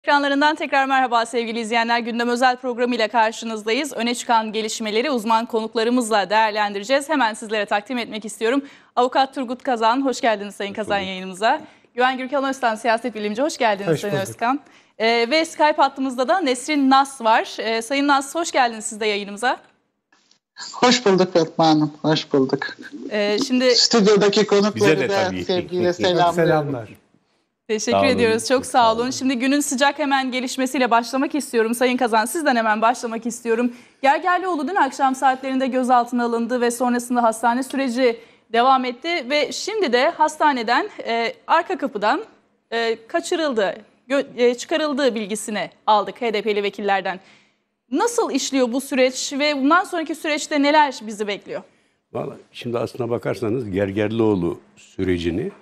Ekranlarından tekrar merhaba sevgili izleyenler. Gündem özel programıyla karşınızdayız. Öne çıkan gelişmeleri uzman konuklarımızla değerlendireceğiz. Hemen sizlere takdim etmek istiyorum. Avukat Turgut Kazan, hoş geldiniz Sayın Kazan yayınımıza. Güven Gürkan Özkan, siyaset bilimci, hoş geldiniz Sayın Özkan. Ve Skype hattımızda da Nesrin Nas var. Sayın Nas, hoş geldiniz siz de yayınımıza. Hoş bulduk Fatma Hanım, hoş bulduk. Şimdi stüdyodaki konukları da sevgiyle selamlar. Teşekkür ediyoruz. Çok sağ olun. Şimdi günün sıcak hemen gelişmesiyle başlamak istiyorum. Sayın Kazan, sizden hemen başlamak istiyorum. Gergerlioğlu dün akşam saatlerinde gözaltına alındı ve sonrasında hastane süreci devam etti. Ve şimdi de hastaneden arka kapıdan çıkarıldığı bilgisini aldık HDP'li vekillerden. Nasıl işliyor bu süreç ve bundan sonraki süreçte neler bizi bekliyor? Vallahi şimdi aslına bakarsanız Gergerlioğlu sürecini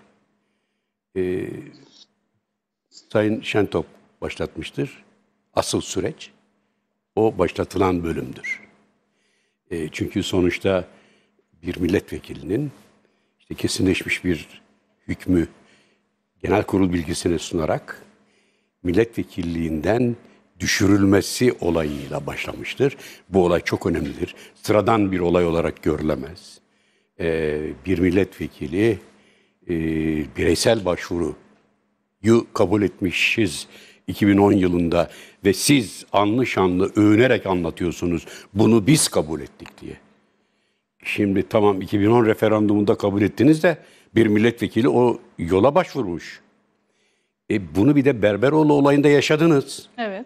Sayın Şentop başlatmıştır. Asıl süreç o başlatılan bölümdür. Çünkü sonuçta bir milletvekilinin işte kesinleşmiş bir hükmü genel kurul bilgisine sunarak milletvekilliğinden düşürülmesi olayıyla başlamıştır. Bu olay çok önemlidir. Sıradan bir olay olarak görülemez. Bir milletvekili bireysel başvuruyu kabul etmişiz 2010 yılında ve siz anlı şanlı övünerek anlatıyorsunuz bunu biz kabul ettik diye. Şimdi tamam 2010 referandumunda kabul ettiniz de bir milletvekili o yola başvurmuş. Bunu bir de Berberoğlu olayında yaşadınız. Evet.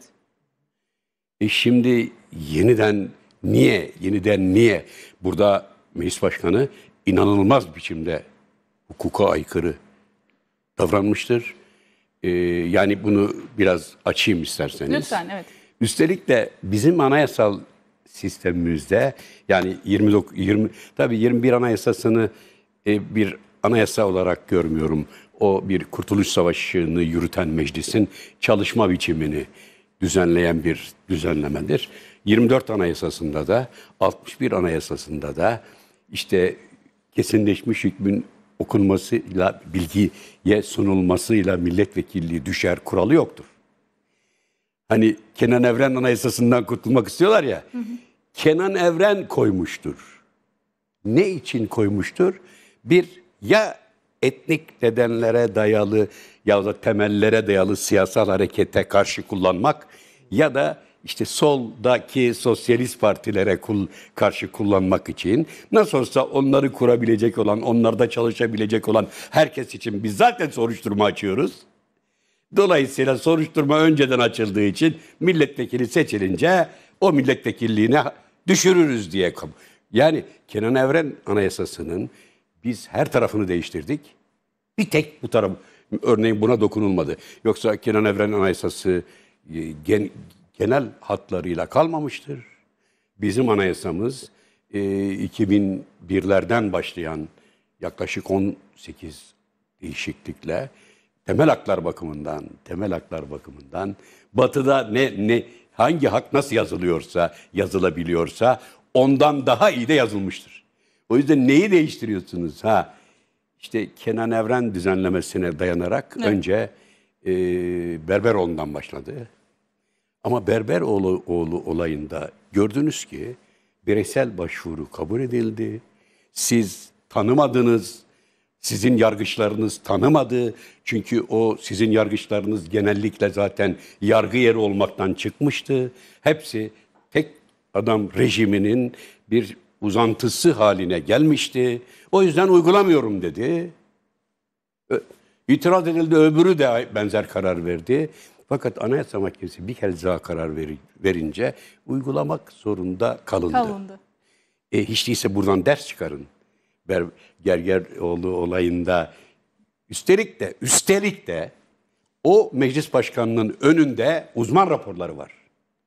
Şimdi yeniden niye? Burada meclis başkanı inanılmaz biçimde hukuka aykırı davranmıştır. Yani bunu biraz açayım isterseniz. Lütfen, evet. Üstelik de bizim anayasal sistemimizde yani 21 Anayasasını bir anayasa olarak görmüyorum. O bir Kurtuluş Savaşı'nı yürüten meclisin çalışma biçimini düzenleyen bir düzenlemedir. 24 Anayasası'nda da 61 Anayasası'nda da işte kesinleşmiş hükmün okunmasıyla, bilgiye sunulmasıyla milletvekilliği düşer kuralı yoktur. Hani Kenan Evren Anayasası'ndan kurtulmak istiyorlar ya, Kenan Evren koymuştur. Ne için koymuştur? Bir, ya etnik nedenlere dayalı ya da temellere dayalı siyasal harekete karşı kullanmak ya da işte soldaki sosyalist partilere karşı kullanmak için nasıl olsa onları kurabilecek olan, onlarda çalışabilecek olan herkes için biz zaten soruşturma açıyoruz. Dolayısıyla soruşturma önceden açıldığı için milletvekili seçilince o milletvekilliğine düşürürüz diye. Yani Kenan Evren Anayasası'nın biz her tarafını değiştirdik. Bir tek bu taraf, örneğin buna dokunulmadı. Yoksa Kenan Evren Anayasası genel hatlarıyla kalmamıştır. Bizim anayasamız 2001'lerden başlayan yaklaşık 18 değişiklikle temel haklar bakımından Batı'da hangi hak nasıl yazılabiliyorsa ondan daha iyi de yazılmıştır. O yüzden neyi değiştiriyorsunuz? İşte Kenan Evren düzenlemesine dayanarak önce Berberoğlu'ndan başladı. Ama Berberoğlu olayında gördünüz ki bireysel başvuru kabul edildi. Siz tanımadınız, sizin yargıçlarınız tanımadı. Çünkü o sizin yargıçlarınız genellikle zaten yargı yeri olmaktan çıkmıştı. Hepsi tek adam rejiminin bir uzantısı haline gelmişti. O yüzden uygulamıyorum dedi. İtiraz edildi, öbürü de benzer karar verdi. Fakat Anayasa Mahkemesi bir kez daha karar verince uygulamak zorunda kalındı. Hiç değilse buradan ders çıkarın. Gergerlioğlu olayında üstelik de o meclis başkanının önünde uzman raporları var.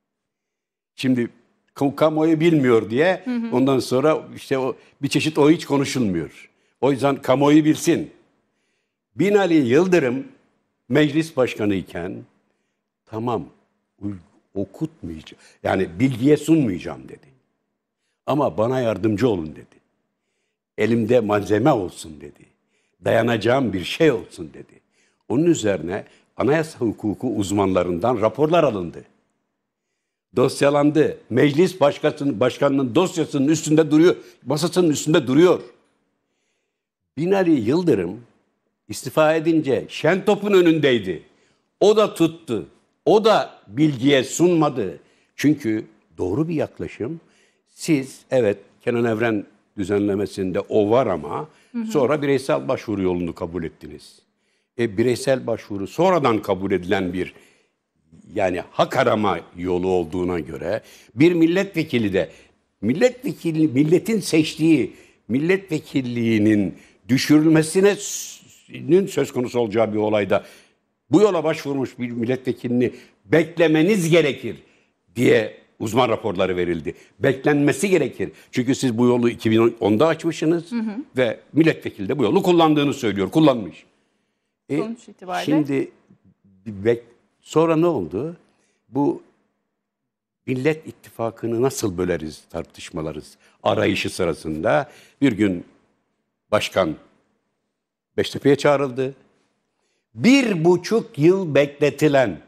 Şimdi kamuoyu bilmiyor diye ondan sonra işte bir çeşit o hiç konuşulmuyor. O yüzden kamuoyu bilsin. Binali Yıldırım meclis başkanı iken tamam okutmayacağım yani bilgiye sunmayacağım dedi. Ama bana yardımcı olun dedi. Elimde malzeme olsun dedi. Dayanacağım bir şey olsun dedi. Onun üzerine anayasa hukuku uzmanlarından raporlar alındı. Dosyalandı. Meclis başkanının dosyasının üstünde duruyor. Masasının üstünde duruyor. Binali Yıldırım istifa edince Şentop'un önündeydi. O da tuttu. O da bilgiye sunmadı. Çünkü doğru bir yaklaşım. Siz evet Kenan Evren düzenlemesinde o var ama sonra bireysel başvuru yolunu kabul ettiniz. Bireysel başvuru sonradan kabul edilen bir yani hak arama yolu olduğuna göre bir milletvekili de milletin seçtiği milletvekilliğinin düşürülmesinin söz konusu olacağı bir olayda bu yola başvurmuş bir milletvekilini beklemeniz gerekir diye uzman raporları verildi. Beklenmesi gerekir. Çünkü siz bu yolu 2010'da açmışsınız ve milletvekili de bu yolu kullandığını söylüyor. Kullanmış. Sonuç itibariyle. Şimdi sonra ne oldu? Bu Millet İttifakı'nı nasıl böleriz tartışmaları arayışı sırasında bir gün başkan Beştepe'ye çağrıldı. 1,5 yıl bekletilen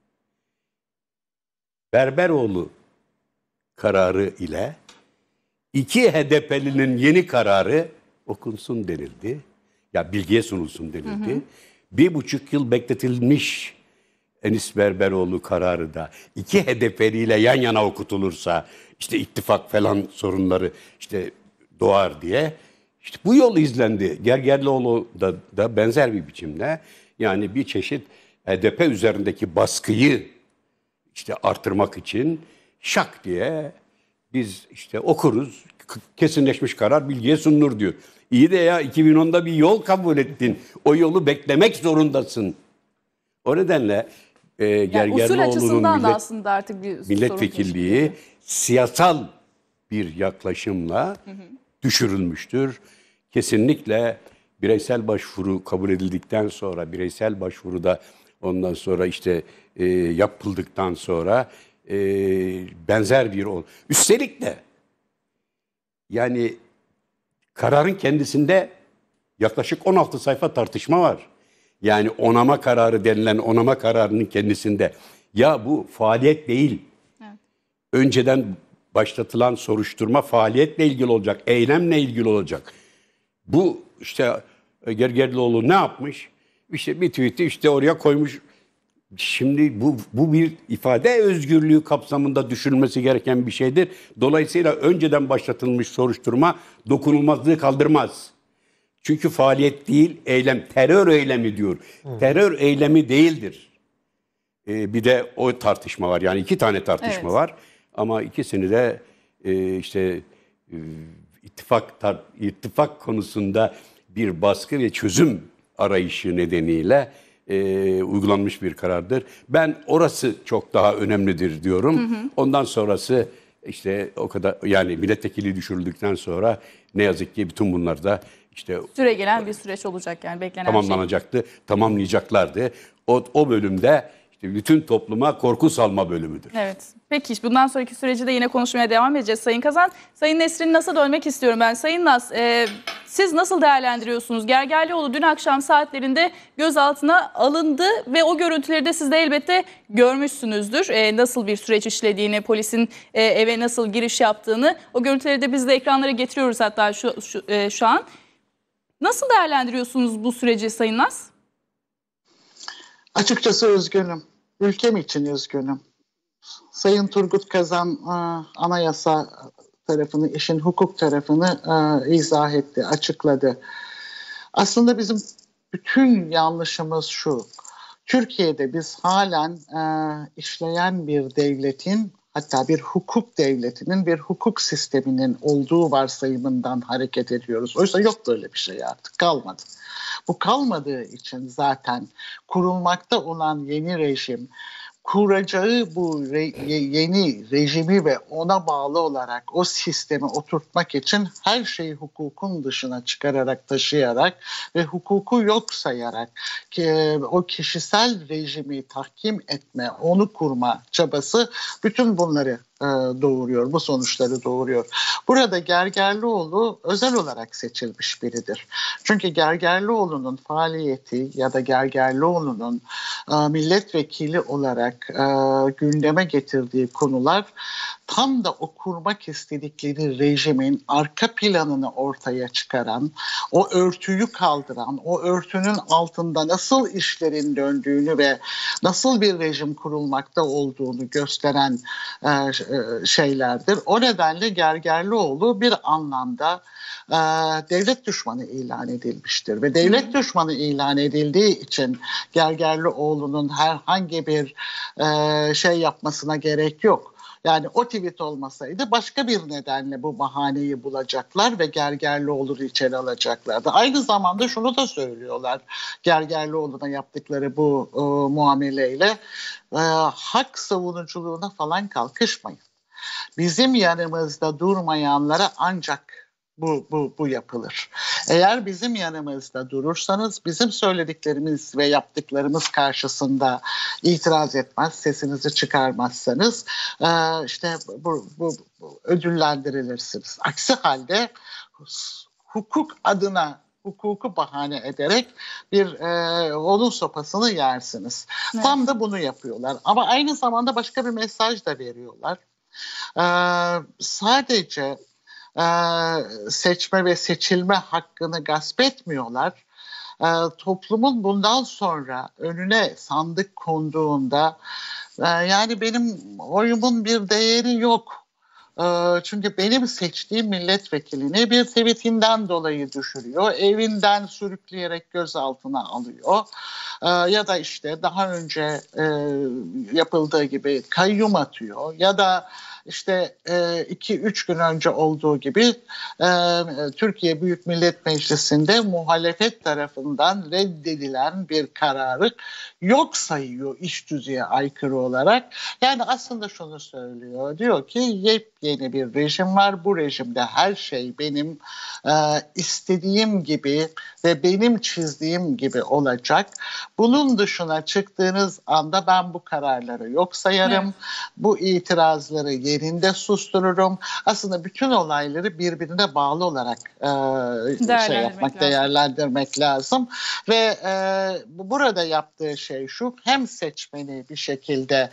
Berberoğlu kararı ile 2 HDP'linin yeni kararı okunsun denildi. Ya bilgiye sunulsun denildi. 1,5 yıl bekletilmiş Enis Berberoğlu kararı da 2 HDP'liyle yan yana okutulursa işte ittifak falan sorunları işte doğar diye. İşte bu yol izlendi. Gergerlioğlu da benzer bir biçimde yani bir çeşit HDP üzerindeki baskıyı işte artırmak için şak diye biz işte okuruz, kesinleşmiş karar bilgiye sunulur diyor. İyi de ya 2010'da bir yol kabul ettin. O yolu beklemek zorundasın. O nedenle Yani usul açısından da aslında artık bir milletvekilliği siyasal bir yaklaşımla düşürülmüştür. Kesinlikle bireysel başvuru kabul edildikten sonra, bireysel başvuruda ondan sonra işte yapıldıktan sonra benzer bir üstelik de yani kararın kendisinde yaklaşık 16 sayfa tartışma var. Yani onama kararı denilen onama kararının kendisinde ya bu faaliyet değil. Evet. Önceden başlatılan soruşturma faaliyetle ilgili olacak, eylemle ilgili olacak. Bu işte Gergerlioğlu ne yapmış? İşte bir tweet'i işte oraya koymuş. Şimdi bu bir ifade özgürlüğü kapsamında düşünülmesi gereken bir şeydir. Dolayısıyla önceden başlatılmış soruşturma dokunulmazlığı kaldırmaz. Çünkü faaliyet değil, eylem, terör eylemi diyor. Terör eylemi değildir. Bir de o tartışma var. Yani 2 tane tartışma var. Ama ikisini de işte ittifak konusunda bir baskı ve çözüm arayışı nedeniyle uygulanmış bir karardır. Ben orası çok daha önemlidir diyorum. Ondan sonrası işte o kadar yani milletvekili düşürüldükten sonra ne yazık ki bütün bunlar da işte süre gelen bir süreç olacak yani beklenen tamamlanacaktı, tamamlayacaklardı. O bölümde işte bütün topluma korku salma bölümüdür. Evet. Peki bundan sonraki süreci de yine konuşmaya devam edeceğiz Sayın Kazan. Sayın Nesrin Nas'a dönmek istiyorum ben. Sayın Nas, siz nasıl değerlendiriyorsunuz? Gergerlioğlu dün akşam saatlerinde gözaltına alındı ve o görüntüleri de siz de elbette görmüşsünüzdür. Nasıl bir süreç işlediğini, polisin eve nasıl giriş yaptığını. O görüntüleri de biz de ekranlara getiriyoruz hatta şu an. Nasıl değerlendiriyorsunuz bu süreci Sayın Nas? Açıkçası üzgünüm. Ülkem için üzgünüm. Sayın Turgut Kazan anayasa tarafını, işin hukuk tarafını izah etti, açıkladı. Aslında bizim bütün yanlışımız şu. Türkiye'de biz halen işleyen bir devletin, hatta bir hukuk devletinin, bir hukuk sisteminin olduğu varsayımından hareket ediyoruz. Oysa yok böyle bir şey artık, kalmadı. Bu kalmadığı için zaten kurulmakta olan yeni rejim, kuracağı bu yeni rejimi ve ona bağlı olarak o sistemi oturtmak için her şeyi hukukun dışına çıkararak, taşıyarak ve hukuku yok sayarak o kişisel rejimi tahkim etme, onu kurma çabası bütün bunları doğuruyor, bu sonuçları doğuruyor. Burada Gergerlioğlu özel olarak seçilmiş biridir. Çünkü Gergerlioğlu'nun faaliyeti ya da Gergerlioğlu'nun milletvekili olarak gündeme getirdiği konular tam da o kurmak istedikleri rejimin arka planını ortaya çıkaran, o örtüyü kaldıran, o örtünün altında nasıl işlerin döndüğünü ve nasıl bir rejim kurulmakta olduğunu gösteren şeylerdir. O nedenle Gergerlioğlu bir anlamda devlet düşmanı ilan edilmiştir ve devlet düşmanı ilan edildiği için Gergerlioğlu'nun herhangi bir şey yapmasına gerek yok. Yani o tweet olmasaydı başka bir nedenle bu bahaneyi bulacaklar ve Gergerlioğlu'nu içeri alacaklardı. Aynı zamanda şunu da söylüyorlar Gergerlioğlu'na yaptıkları bu muameleyle hak savunuculuğuna falan kalkışmayın. Bizim yanımızda durmayanlara ancak bu yapılır. Eğer bizim yanımızda durursanız, bizim söylediklerimiz ve yaptıklarımız karşısında itiraz etmez, sesinizi çıkarmazsanız işte bu ödüllendirilirsiniz. Aksi halde hukuk adına hukuku bahane ederek onun sopasını yersiniz. Evet. Tam da bunu yapıyorlar. Ama aynı zamanda başka bir mesaj da veriyorlar. Sadece seçme ve seçilme hakkını gasp etmiyorlar. Toplumun bundan sonra önüne sandık konduğunda yani benim oyumun bir değeri yok. Çünkü benim seçtiğim milletvekilini bir tweetinden dolayı düşürüyor. Evinden sürükleyerek gözaltına alıyor. Ya da işte daha önce yapıldığı gibi kayyum atıyor. Ya da işte 2-3 gün önce olduğu gibi Türkiye Büyük Millet Meclisi'nde muhalefet tarafından reddedilen bir kararı yok sayıyor iş düzeye aykırı olarak. Yani aslında şunu söylüyor. Diyor ki yepyeni bir rejim var. Bu rejimde her şey benim istediğim gibi ve benim çizdiğim gibi olacak. Bunun dışına çıktığınız anda ben bu kararları yok sayarım. Evet. Bu itirazları yerinde sustururum. Aslında bütün olayları birbirine bağlı olarak değerlendirmek lazım. Ve burada yaptığı şey şu, hem seçmeni bir şekilde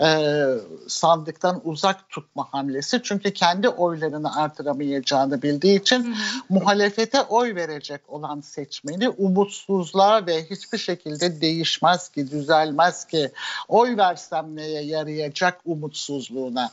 sandıktan uzak tutma hamlesi. Çünkü kendi oylarını artıramayacağını bildiği için muhalefete oy verecek olan seçmeni umutsuzluğa ve hiçbir şekilde değişmez ki, düzelmez ki, oy versem neye yarayacak umutsuzluğuna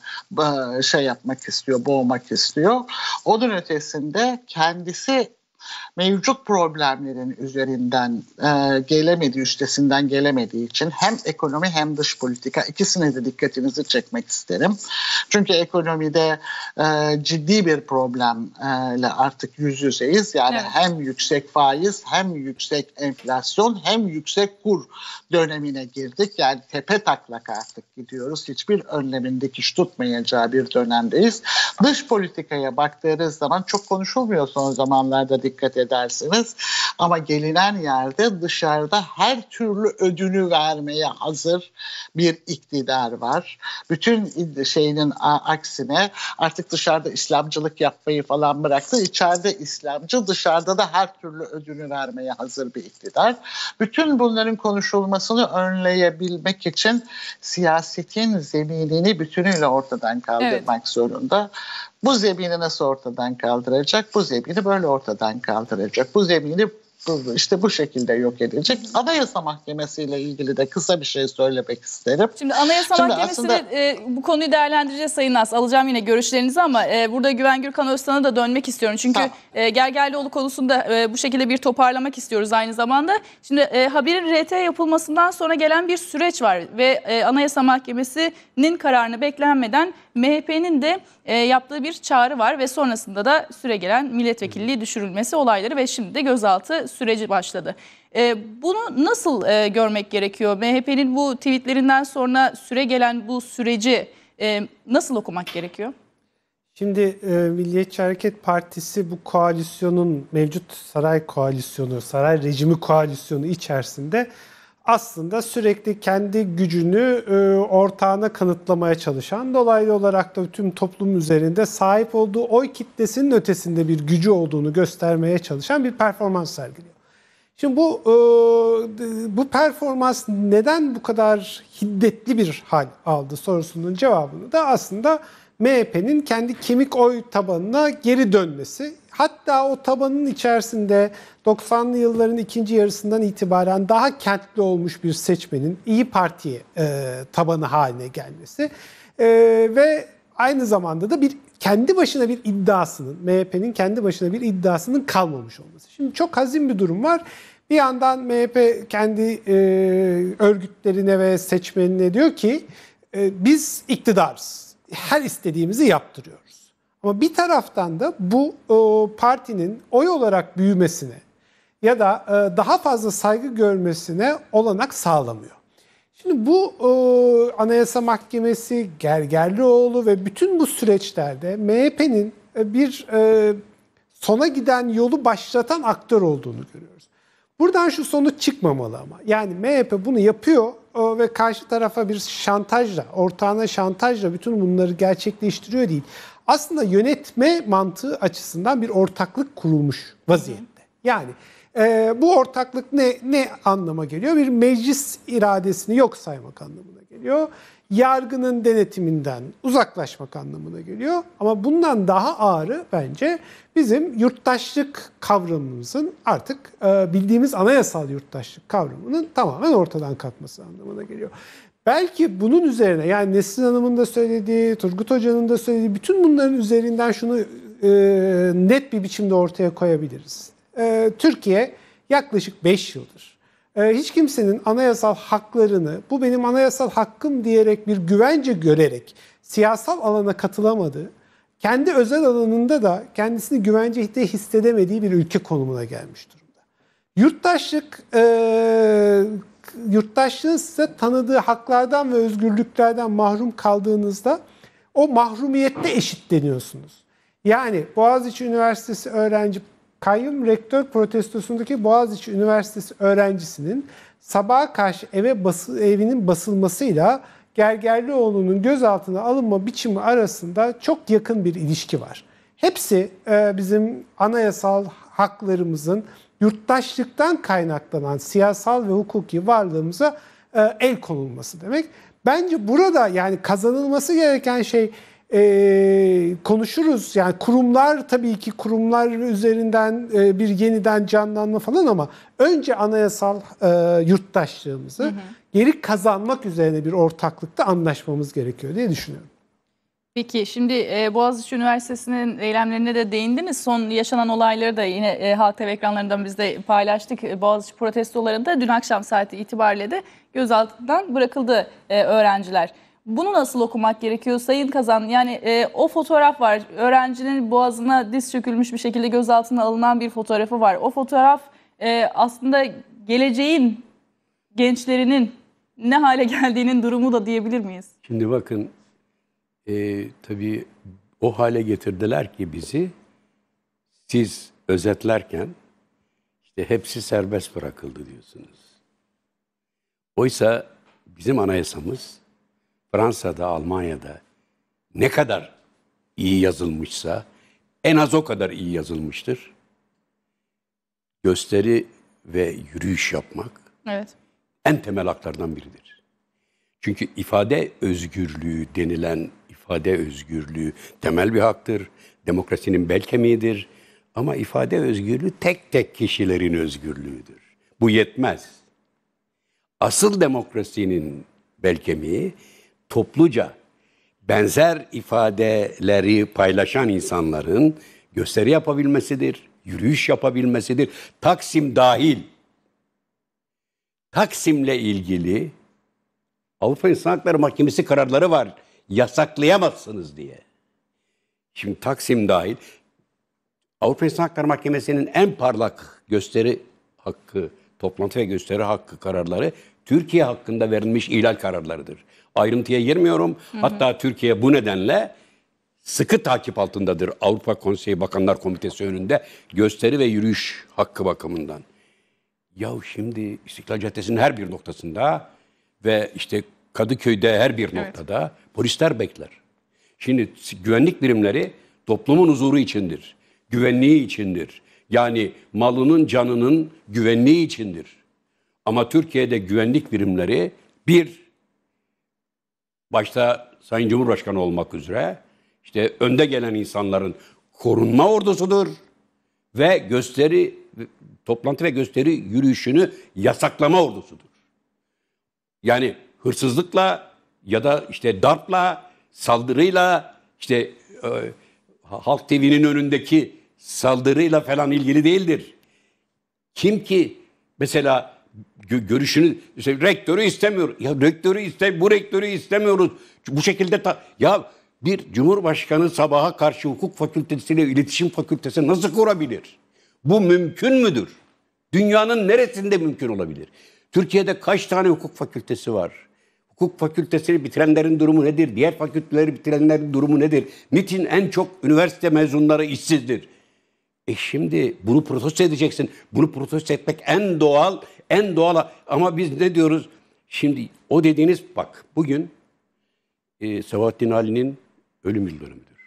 yapmak istiyor, boğmak istiyor. Onun ötesinde kendisi mevcut problemlerin üzerinden üstesinden gelemediği için hem ekonomi hem dış politika ikisine de dikkatinizi çekmek isterim. Çünkü ekonomide ciddi bir problemle artık yüz yüzeyiz. Yani evet. Hem yüksek faiz, hem yüksek enflasyon, hem yüksek kur dönemine girdik. Yani tepe taklak artık gidiyoruz. Hiçbir önlemin dikiş tutmayacağı bir dönemdeyiz. Dış politikaya baktığınız zaman çok konuşulmuyor son zamanlarda, dikkat edersiniz. Ama gelinen yerde dışarıda her türlü ödünü vermeye hazır bir iktidar var. Bütün şeyinin aksine artık dışarıda İslamcılık yapmayı falan bıraktı. İçeride İslamcı, dışarıda da her türlü ödünü vermeye hazır bir iktidar. Bütün bunların konuşulmasını önleyebilmek için siyasetin zeminini bütünüyle ortadan kaldırmak zorunda. Bu zemini nasıl ortadan kaldıracak? Bu zemini böyle ortadan kaldıracak. Bu zemini işte bu şekilde yok edecek. Anayasa Mahkemesi ile ilgili de kısa bir şey söylemek isterim. Şimdi Anayasa Mahkemesi'ne bu konuyu değerlendireceğiz Sayın Naz. Alacağım yine görüşlerinizi ama burada Güven Gürkan Öztan'a da dönmek istiyorum. Çünkü Gergerlioğlu konusunda bu şekilde bir toparlamak istiyoruz aynı zamanda. Şimdi haberin RT yapılmasından sonra gelen bir süreç var ve Anayasa Mahkemesi'nin kararını beklenmeden MHP'nin de yaptığı bir çağrı var ve sonrasında da süregelen milletvekilliği düşürülmesi olayları ve şimdi de gözaltı süreci başladı. Bunu nasıl görmek gerekiyor? MHP'nin bu tweetlerinden sonra süregelen bu süreci nasıl okumak gerekiyor? Şimdi Milliyetçi Hareket Partisi bu koalisyonun, mevcut saray koalisyonu, saray rejimi koalisyonu içerisinde aslında sürekli kendi gücünü ortağına kanıtlamaya çalışan, dolaylı olarak da tüm toplum üzerinde sahip olduğu oy kitlesinin ötesinde bir gücü olduğunu göstermeye çalışan bir performans sergiliyor. Şimdi bu performans neden bu kadar hiddetli bir hal aldı sorusunun cevabını da aslında MHP'nin kendi kemik oy tabanına geri dönmesi. Hatta o tabanın içerisinde 90'lı yılların ikinci yarısından itibaren daha kentli olmuş bir seçmenin İyi Parti'ye tabanı haline gelmesi ve aynı zamanda da kendi başına bir iddiasının, MHP'nin kendi başına bir iddiasının kalmamış olması. Şimdi çok hazin bir durum var. Bir yandan MHP kendi örgütlerine ve seçmenine diyor ki biz iktidarız. Her istediğimizi yaptırıyoruz. Ama bir taraftan da bu partinin oy olarak büyümesine ya da daha fazla saygı görmesine olanak sağlamıyor. Şimdi bu Anayasa Mahkemesi, Gergerlioğlu ve bütün bu süreçlerde MHP'nin bir sona giden yolu başlatan aktör olduğunu görüyoruz. Buradan şu sonuç çıkmamalı ama. Yani MHP bunu yapıyor ve karşı tarafa bir şantajla, ortağına şantajla bütün bunları gerçekleştiriyor değil. Aslında yönetme mantığı açısından bir ortaklık kurulmuş vaziyette. Yani bu ortaklık ne anlama geliyor? Bir meclis iradesini yok saymak anlamına geliyor. Yargının denetiminden uzaklaşmak anlamına geliyor. Ama bundan daha ağırı bence bizim yurttaşlık kavramımızın artık bildiğimiz anayasal yurttaşlık kavramının tamamen ortadan kalkması anlamına geliyor. Belki bunun üzerine, yani Nesrin Hanım'ın da söylediği, Turgut Hoca'nın da söylediği bütün bunların üzerinden şunu net bir biçimde ortaya koyabiliriz. Türkiye yaklaşık 5 yıldır hiç kimsenin anayasal haklarını, bu benim anayasal hakkım diyerek bir güvence görerek siyasal alana katılamadığı, kendi özel alanında da kendisini güvencede hissedemediği bir ülke konumuna gelmiş durumda. Yurttaşlığın size tanıdığı haklardan ve özgürlüklerden mahrum kaldığınızda o mahrumiyette eşitleniyorsunuz. Yani Boğaziçi Üniversitesi kayyum rektör protestosundaki Boğaziçi Üniversitesi öğrencisinin sabaha karşı evinin basılmasıyla Gergerlioğlu'nun gözaltına alınma biçimi arasında çok yakın bir ilişki var. Hepsi bizim anayasal haklarımızın yurttaşlıktan kaynaklanan siyasal ve hukuki varlığımıza el konulması demek. Bence burada yani kazanılması gereken şey konuşuruz. Yani kurumlar, tabii ki kurumlar üzerinden bir yeniden canlanma falan, ama önce anayasal yurttaşlığımızı geri kazanmak üzerine bir ortaklıkta anlaşmamız gerekiyor diye düşünüyorum. Peki şimdi Boğaziçi Üniversitesi'nin eylemlerine de değindiniz. Son yaşanan olayları da yine Halk TV ekranlarından biz de paylaştık. Boğaziçi protestolarında dün akşam saati itibariyle de gözaltından bırakıldı öğrenciler. Bunu nasıl okumak gerekiyor Sayın Kazan? Yani o fotoğraf var. Öğrencinin boğazına diz çökülmüş bir şekilde gözaltına alınan bir fotoğrafı var. O fotoğraf aslında geleceğin gençlerinin ne hale geldiğinin durumu da diyebilir miyiz? Şimdi bakın tabii o hale getirdiler ki bizi, siz özetlerken işte hepsi serbest bırakıldı diyorsunuz. Oysa bizim anayasamız Fransa'da, Almanya'da ne kadar iyi yazılmışsa en az o kadar iyi yazılmıştır. Gösteri ve yürüyüş yapmak en temel haklardan biridir. Çünkü ifade özgürlüğü denilen ifade özgürlüğü temel bir haktır. Demokrasinin bel kemiğidir. Ama ifade özgürlüğü tek tek kişilerin özgürlüğüdür. Bu yetmez. Asıl demokrasinin bel kemiği topluca benzer ifadeleri paylaşan insanların gösteri yapabilmesidir, yürüyüş yapabilmesidir. Taksim dahil. Taksim'le ilgili Avrupa İnsan Hakları Mahkemesi kararları var. Yasaklayamazsınız diye. Şimdi Taksim dahil Avrupa İnsan Hakları Mahkemesi'nin en parlak gösteri hakkı, toplantı ve gösteri hakkı kararları Türkiye hakkında verilmiş ihlal kararlarıdır. Ayrıntıya girmiyorum. Hatta Türkiye bu nedenle sıkı takip altındadır Avrupa Konseyi Bakanlar Komitesi önünde gösteri ve yürüyüş hakkı bakımından. Ya şimdi İstiklal Caddesi'nin her bir noktasında ve işte Kadıköy'de her bir noktada polisler bekler. Şimdi güvenlik birimleri toplumun huzuru içindir. Güvenliği içindir. Yani malının canının güvenliği içindir. Ama Türkiye'de güvenlik birimleri başta Sayın Cumhurbaşkanı olmak üzere işte önde gelen insanların korunma ordusudur ve toplantı ve gösteri yürüyüşünü yasaklama ordusudur. Yani hırsızlıkla ya da işte darpla, saldırıyla, işte Halk TV'nin önündeki saldırıyla falan ilgili değildir. Kim ki mesela görüşünü işte rektörü istemiyor. Ya bu rektörü istemiyoruz. Bu şekilde ya bir cumhurbaşkanı sabaha karşı hukuk fakültesiyle iletişim fakültesi nasıl kurabilir? Bu mümkün müdür? Dünyanın neresinde mümkün olabilir? Türkiye'de kaç tane hukuk fakültesi var? Hukuk fakültesini bitirenlerin durumu nedir? Diğer fakülteleri bitirenlerin durumu nedir? Niçin en çok üniversite mezunları işsizdir? Şimdi bunu protesto edeceksin. Bunu protesto etmek en doğal ama biz ne diyoruz? Şimdi o dediğiniz bak bugün Sabahattin Ali'nin ölüm yıl dönümüdür.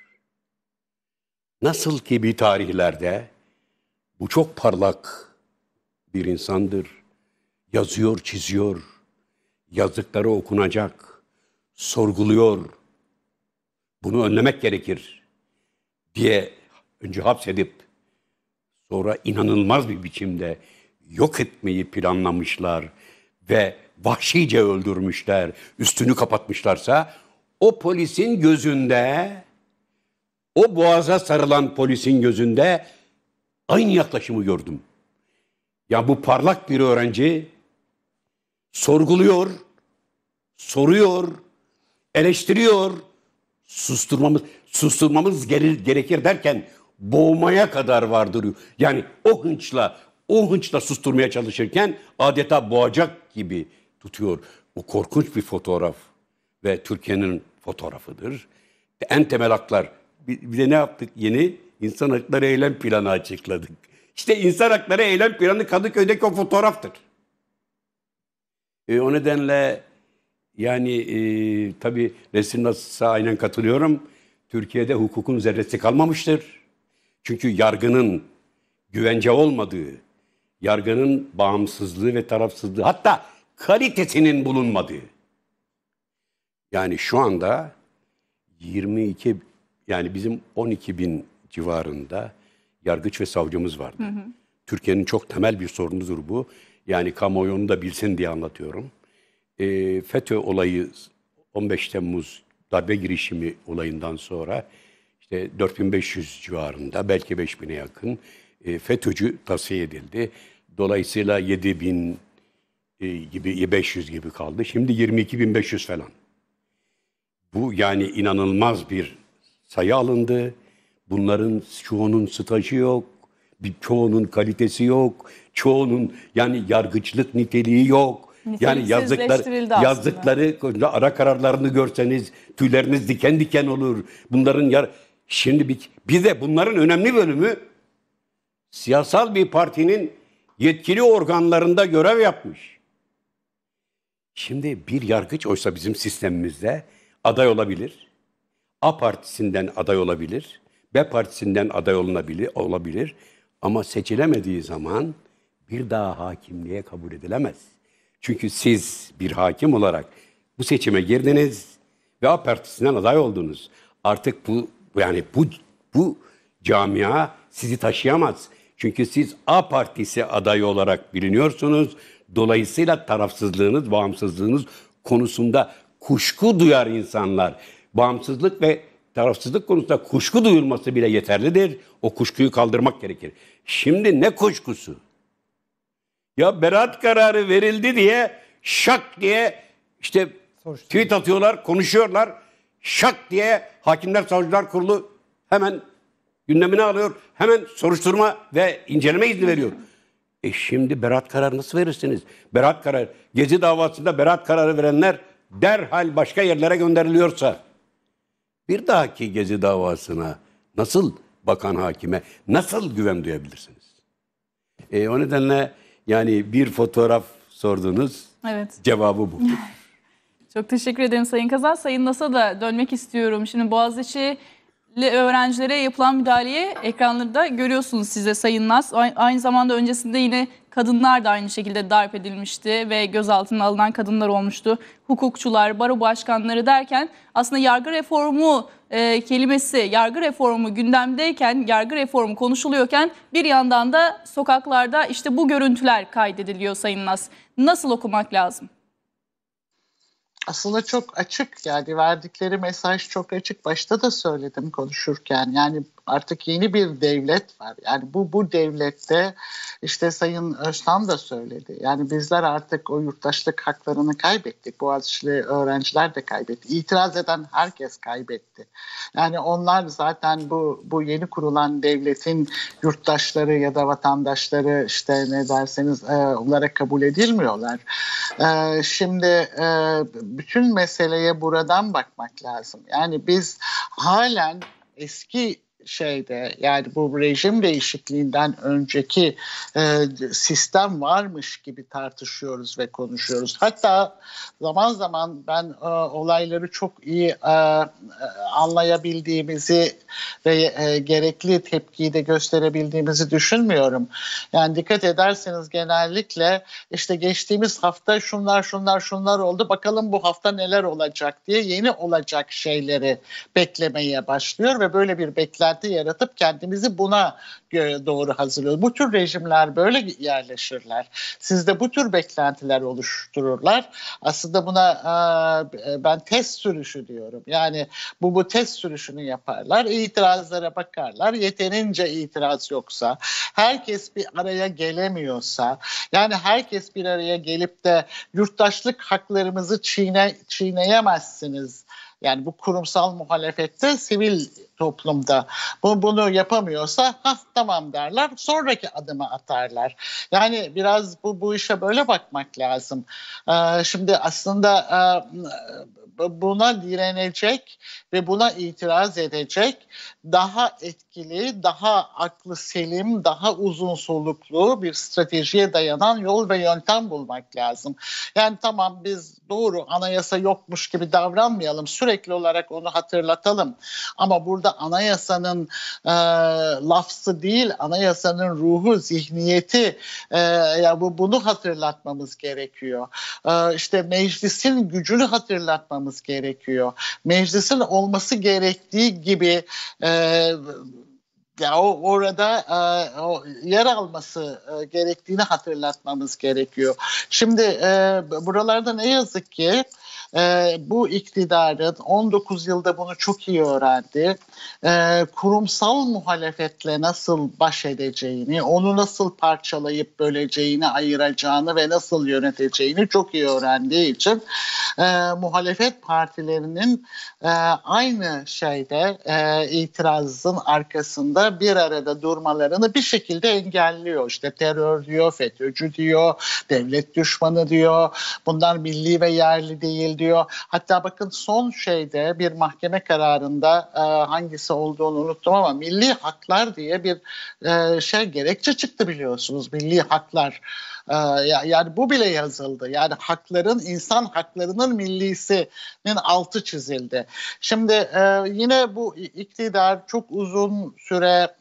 Nasıl ki bir tarihlerde bu çok parlak bir insandır. Yazıyor, çiziyor. Yazdıkları okunacak. Sorguluyor. Bunu önlemek gerekir diye önce hapsedip sonra inanılmaz bir biçimde yok etmeyi planlamışlar ve vahşice öldürmüşler, üstünü kapatmışlarsa o polisin gözünde, o boğaza sarılan polisin gözünde aynı yaklaşımı gördüm. Ya bu parlak bir öğrenci sorguluyor, soruyor, eleştiriyor, susturmamız gerekir derken boğmaya kadar vardırıyor. Yani o hınçla susturmaya çalışırken adeta boğacak gibi tutuyor. Bu korkunç bir fotoğraf ve Türkiye'nin fotoğrafıdır. En temel haklar. Bir de ne yaptık yeni? İnsan Hakları Eylem Planı açıkladık. İşte İnsan Hakları Eylem Planı Kadıköy'deki o fotoğraftır. O nedenle yani tabii Nesrin Nasır'a aynen katılıyorum. Türkiye'de hukukun zerresi kalmamıştır. Çünkü yargının güvence olmadığı, yargının bağımsızlığı ve tarafsızlığı hatta kalitesinin bulunmadığı. Yani şu anda 22 yani bizim 12 bin civarında yargıç ve savcımız vardı. Türkiye'nin çok temel bir sorunudur bu. Yani kamuoyunu da bilsin diye anlatıyorum. FETÖ olayı 15 Temmuz darbe girişimi olayından sonra işte 4500 civarında belki 5000'e yakın FETÖ'cü tasfiye edildi. Dolayısıyla 7000 gibi 500 gibi kaldı. Şimdi 22.500 falan. Bu yani inanılmaz bir sayı alındı. Bunların çoğunun stajı yok. Çoğunun kalitesi yok. Çoğunun yani yargıçlık niteliği yok. Yani yazdıkları ara kararlarını görseniz tüyleriniz diken diken olur. Bunların şimdi bir de bunların önemli bölümü siyasal bir partinin yetkili organlarında görev yapmış. Şimdi bir yargıç oysa bizim sistemimizde aday olabilir. A partisinden aday olabilir. B partisinden aday olabilir. Ama seçilemediği zaman bir daha hakimliğe kabul edilemez. Çünkü siz bir hakim olarak bu seçime girdiniz ve A partisinden aday oldunuz. Artık bu camia sizi taşıyamaz. Çünkü siz A partisi adayı olarak biliniyorsunuz. Dolayısıyla tarafsızlığınız, bağımsızlığınız konusunda kuşku duyar insanlar. Bağımsızlık ve tarafsızlık konusunda kuşku duyulması bile yeterlidir. O kuşkuyu kaldırmak gerekir. Şimdi ne kuşkusu? Ya beraat kararı verildi diye şak diye işte tweet atıyorlar, konuşuyorlar. Şak diye Hakimler Savcılar Kurulu hemen gündemine alıyor. Hemen soruşturma ve inceleme izni veriyor. Şimdi beraat kararı nasıl verirsiniz? Beraat kararı, Gezi davasında beraat kararı verenler derhal başka yerlere gönderiliyorsa bir dahaki Gezi davasına nasıl bakan hakime nasıl güven duyabilirsiniz? O nedenle Yani bir fotoğraf sordunuz, Evet. cevabı bu. Çok teşekkür ederim Sayın Kazan. Sayın Nas'a da dönmek istiyorum. Şimdi Boğaziçi'li öğrencilere yapılan müdahaleye ekranlarda görüyorsunuz siz de Sayın Nas. Aynı zamanda öncesinde yine kadınlar da aynı şekilde darp edilmişti ve gözaltına alınan kadınlar olmuştu. Hukukçular, baro başkanları derken aslında yargı reformu kelimesi, yargı reformu gündemdeyken, yargı reformu konuşuluyorken bir yandan da sokaklarda işte bu görüntüler kaydediliyor Sayın Nas. Nasıl okumak lazım? Aslında çok açık, yani verdikleri mesaj çok açık. Başta da söyledim konuşurken, yani artık yeni bir devlet var. Yani bu devlette işte Sayın Öztan da söyledi. Yani bizler artık o yurttaşlık haklarını kaybettik. Boğaziçi'li öğrenciler de kaybetti. İtiraz eden herkes kaybetti. Yani onlar zaten bu yeni kurulan devletin yurttaşları ya da vatandaşları, işte ne derseniz olarak kabul edilmiyorlar. Şimdi bütün meseleye buradan bakmak lazım. Yani biz halen eski yani bu rejim değişikliğinden önceki sistem varmış gibi tartışıyoruz ve konuşuyoruz. Hatta zaman zaman ben olayları çok iyi anlayabildiğimizi ve gerekli tepkiyi de gösterebildiğimizi düşünmüyorum. Yani dikkat ederseniz genellikle işte geçtiğimiz hafta şunlar oldu, bakalım bu hafta neler olacak diye yeni olacak şeyleri beklemeye başlıyor ve böyle bir beklenti yaratıp kendimizi buna doğru hazırlıyoruz. Bu tür rejimler böyle yerleşirler. Sizde bu tür beklentiler oluştururlar. Aslında buna ben test sürüşü diyorum. Yani bu test sürüşünü yaparlar. İtirazlara bakarlar. Yeterince itiraz yoksa, herkes bir araya gelemiyorsa, yani herkes bir araya gelip de yurttaşlık haklarımızı çiğneyemezsiniz. Yani bu kurumsal muhalefette, sivil toplumda bunu yapamıyorsa tamam derler, sonraki adımı atarlar. Yani biraz bu işe böyle bakmak lazım. Şimdi aslında buna direnecek ve buna itiraz edecek daha etkili, daha aklı selim, daha uzun soluklu bir stratejiye dayanan yol ve yöntem bulmak lazım. Yani tamam, biz doğru anayasa yokmuş gibi davranmayalım, sürekli olarak onu hatırlatalım. Ama burada anayasanın lafzı değil, anayasanın ruhu, zihniyeti, bunu hatırlatmamız gerekiyor. İşte meclisin gücünü hatırlatmamız gerekiyor. Meclisin olması gerektiği gibi orada yer alması gerektiğini hatırlatmamız gerekiyor. Şimdi buralarda ne yazık ki bu iktidarın 19 yılda bunu çok iyi öğrendi. Kurumsal muhalefetle nasıl baş edeceğini, onu nasıl parçalayıp böleceğini, ayıracağını ve nasıl yöneteceğini çok iyi öğrendiği için muhalefet partilerinin aynı itirazın arkasında bir arada durmalarını bir şekilde engelliyor. İşte terör diyor, FETÖ'cü diyor, devlet düşmanı diyor, bunlar milli ve yerli değil diyor. Hatta bakın son bir mahkeme kararında hangisi olduğunu unuttum ama milli haklar diye bir gerekçe çıktı, biliyorsunuz. Milli haklar. Yani bu bile yazıldı. Yani insan haklarının millisinin altı çizildi. Şimdi yine bu iktidar çok uzun süre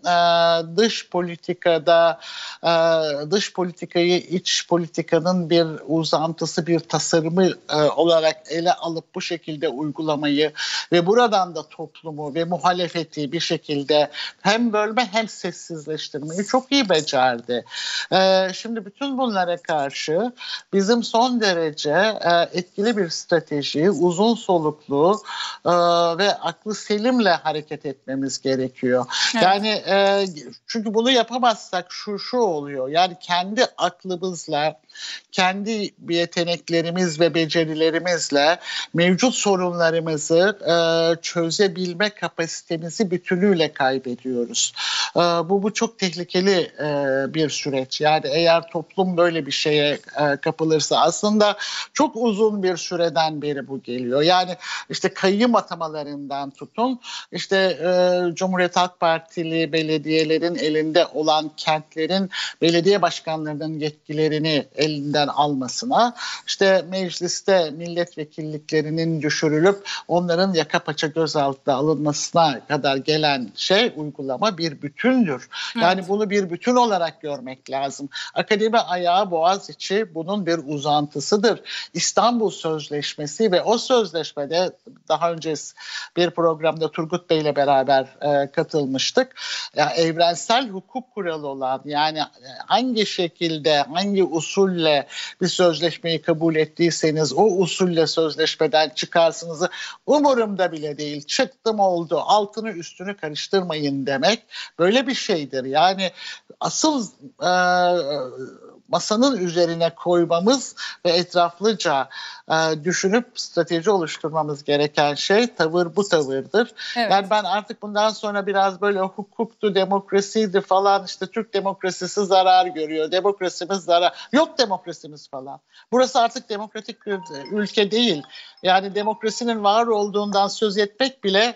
dış politikayı iç politikanın bir uzantısı, bir tasarımı olarak ele alıp bu şekilde uygulamayı ve buradan da toplumu ve muhalefeti bir şekilde hem bölme hem sessizleştirmeyi çok iyi becerdi. Şimdi bütün bunlara karşı bizim son derece etkili bir strateji, uzun soluklu ve aklı selimle hareket etmemiz gerekiyor. Evet. Yani çünkü bunu yapamazsak şu oluyor. Yani kendi aklımızla, kendi yeteneklerimiz ve becerilerimizle mevcut sorunlarımızı çözebilme kapasitemizi bütünüyle kaybediyoruz. Bu çok tehlikeli bir süreç. Yani eğer toplum böyle bir şeye kapılırsa, aslında çok uzun bir süreden beri bu geliyor. Yani işte kayyım atamalarından tutun, işte Cumhuriyet Halk Partili belediyelerin elinde olan kentlerin belediye başkanlarının yetkilerini elinden almasına, işte mecliste milletvekilliklerinin düşürülüp onların yaka paça gözaltına alınmasına kadar gelen uygulama bir bütündür. Yani Evet. bunu bir bütün olarak görmek lazım. Akademi ayağı, Boğaziçi bunun bir uzantısıdır. İstanbul Sözleşmesi ve o sözleşmede daha önce bir programda Turgut Bey ile beraber katılmıştık. Yani evrensel hukuk kuralı olan, yani hangi şekilde, hangi usulle bir sözleşmeyi kabul ettiyseniz o usulle sözleşmeden çıkarsınızı umurumda bile değil. Çıktım oldu, altını üstünü karıştırmayın demek böyle bir şeydir. Yani asıl masanın üzerine koymamız ve etraflıca düşünüp strateji oluşturmamız gereken tavır bu tavırdır. Evet. Yani ben artık bundan sonra biraz böyle hukuktu, demokrasiydi falan, işte Türk demokrasisi zarar görüyor, demokrasimiz zarar. Yok demokrasimiz falan. Burası artık demokratik bir ülke değil. Yani demokrasinin var olduğundan söz etmek bile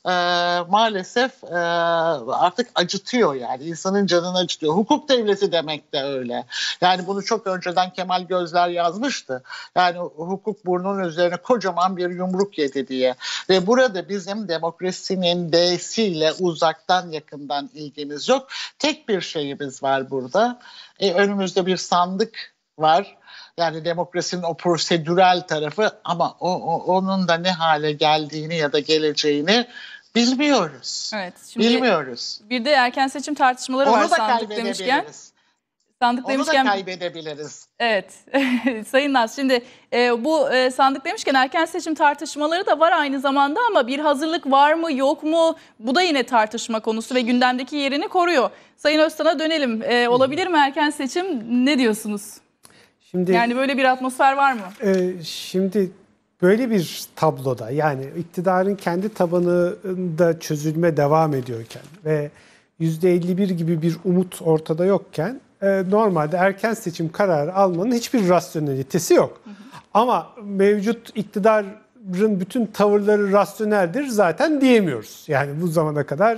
maalesef artık acıtıyor, yani insanın canını acıtıyor. Hukuk devleti demek de öyle. Yani bunu çok önceden Kemal Gözler yazmıştı. Yani hukuk burnunun üzerine kocaman bir yumruk yedi diye. Ve burada bizim demokrasinin D'siyle uzaktan yakından ilgimiz yok. Tek bir şeyimiz var burada. Önümüzde bir sandık var. Yani demokrasinin o prosedürel tarafı, ama onun da ne hale geldiğini ya da geleceğini bilmiyoruz. Evet. Şimdi Bilmiyoruz. bir de erken seçim tartışmaları var Onu da sandık demişken. kaybedebiliriz. Sandık Onu da demişken kaybedebiliriz. evet. Sayın Naz, şimdi bu sandık demişken erken seçim tartışmaları da var aynı zamanda, ama bir hazırlık var mı yok mu? Bu da yine tartışma konusu ve gündemdeki yerini koruyor. Sayın Öztan'a dönelim. Olabilir mi erken seçim? Ne diyorsunuz? Şimdi Yani böyle bir atmosfer var mı? Şimdi böyle bir tabloda, yani iktidarın kendi tabanında çözülme devam ediyorken ve %51 gibi bir umut ortada yokken normalde erken seçim kararı almanın hiçbir rasyonelitesi yok. Ama mevcut iktidarın bütün tavırları rasyoneldir zaten diyemiyoruz. Yani bu zamana kadar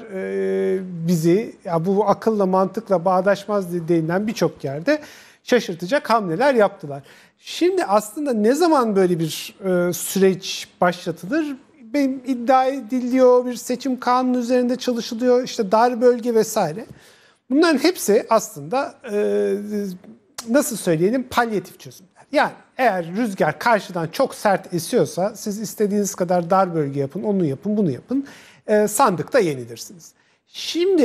bizi bu akılla mantıkla bağdaşmaz denilen birçok yerde şaşırtacak hamleler yaptılar. Şimdi aslında ne zaman böyle bir süreç başlatılır? Benim iddia ediliyor, bir seçim kanunu üzerinde çalışılıyor, işte dar bölge vesaire. Bunların hepsi aslında nasıl söyleyelim, palyatif çözümler. Yani eğer rüzgar karşıdan çok sert esiyorsa siz istediğiniz kadar dar bölge yapın, onu yapın, bunu yapın, sandıkta yenilirsiniz. Şimdi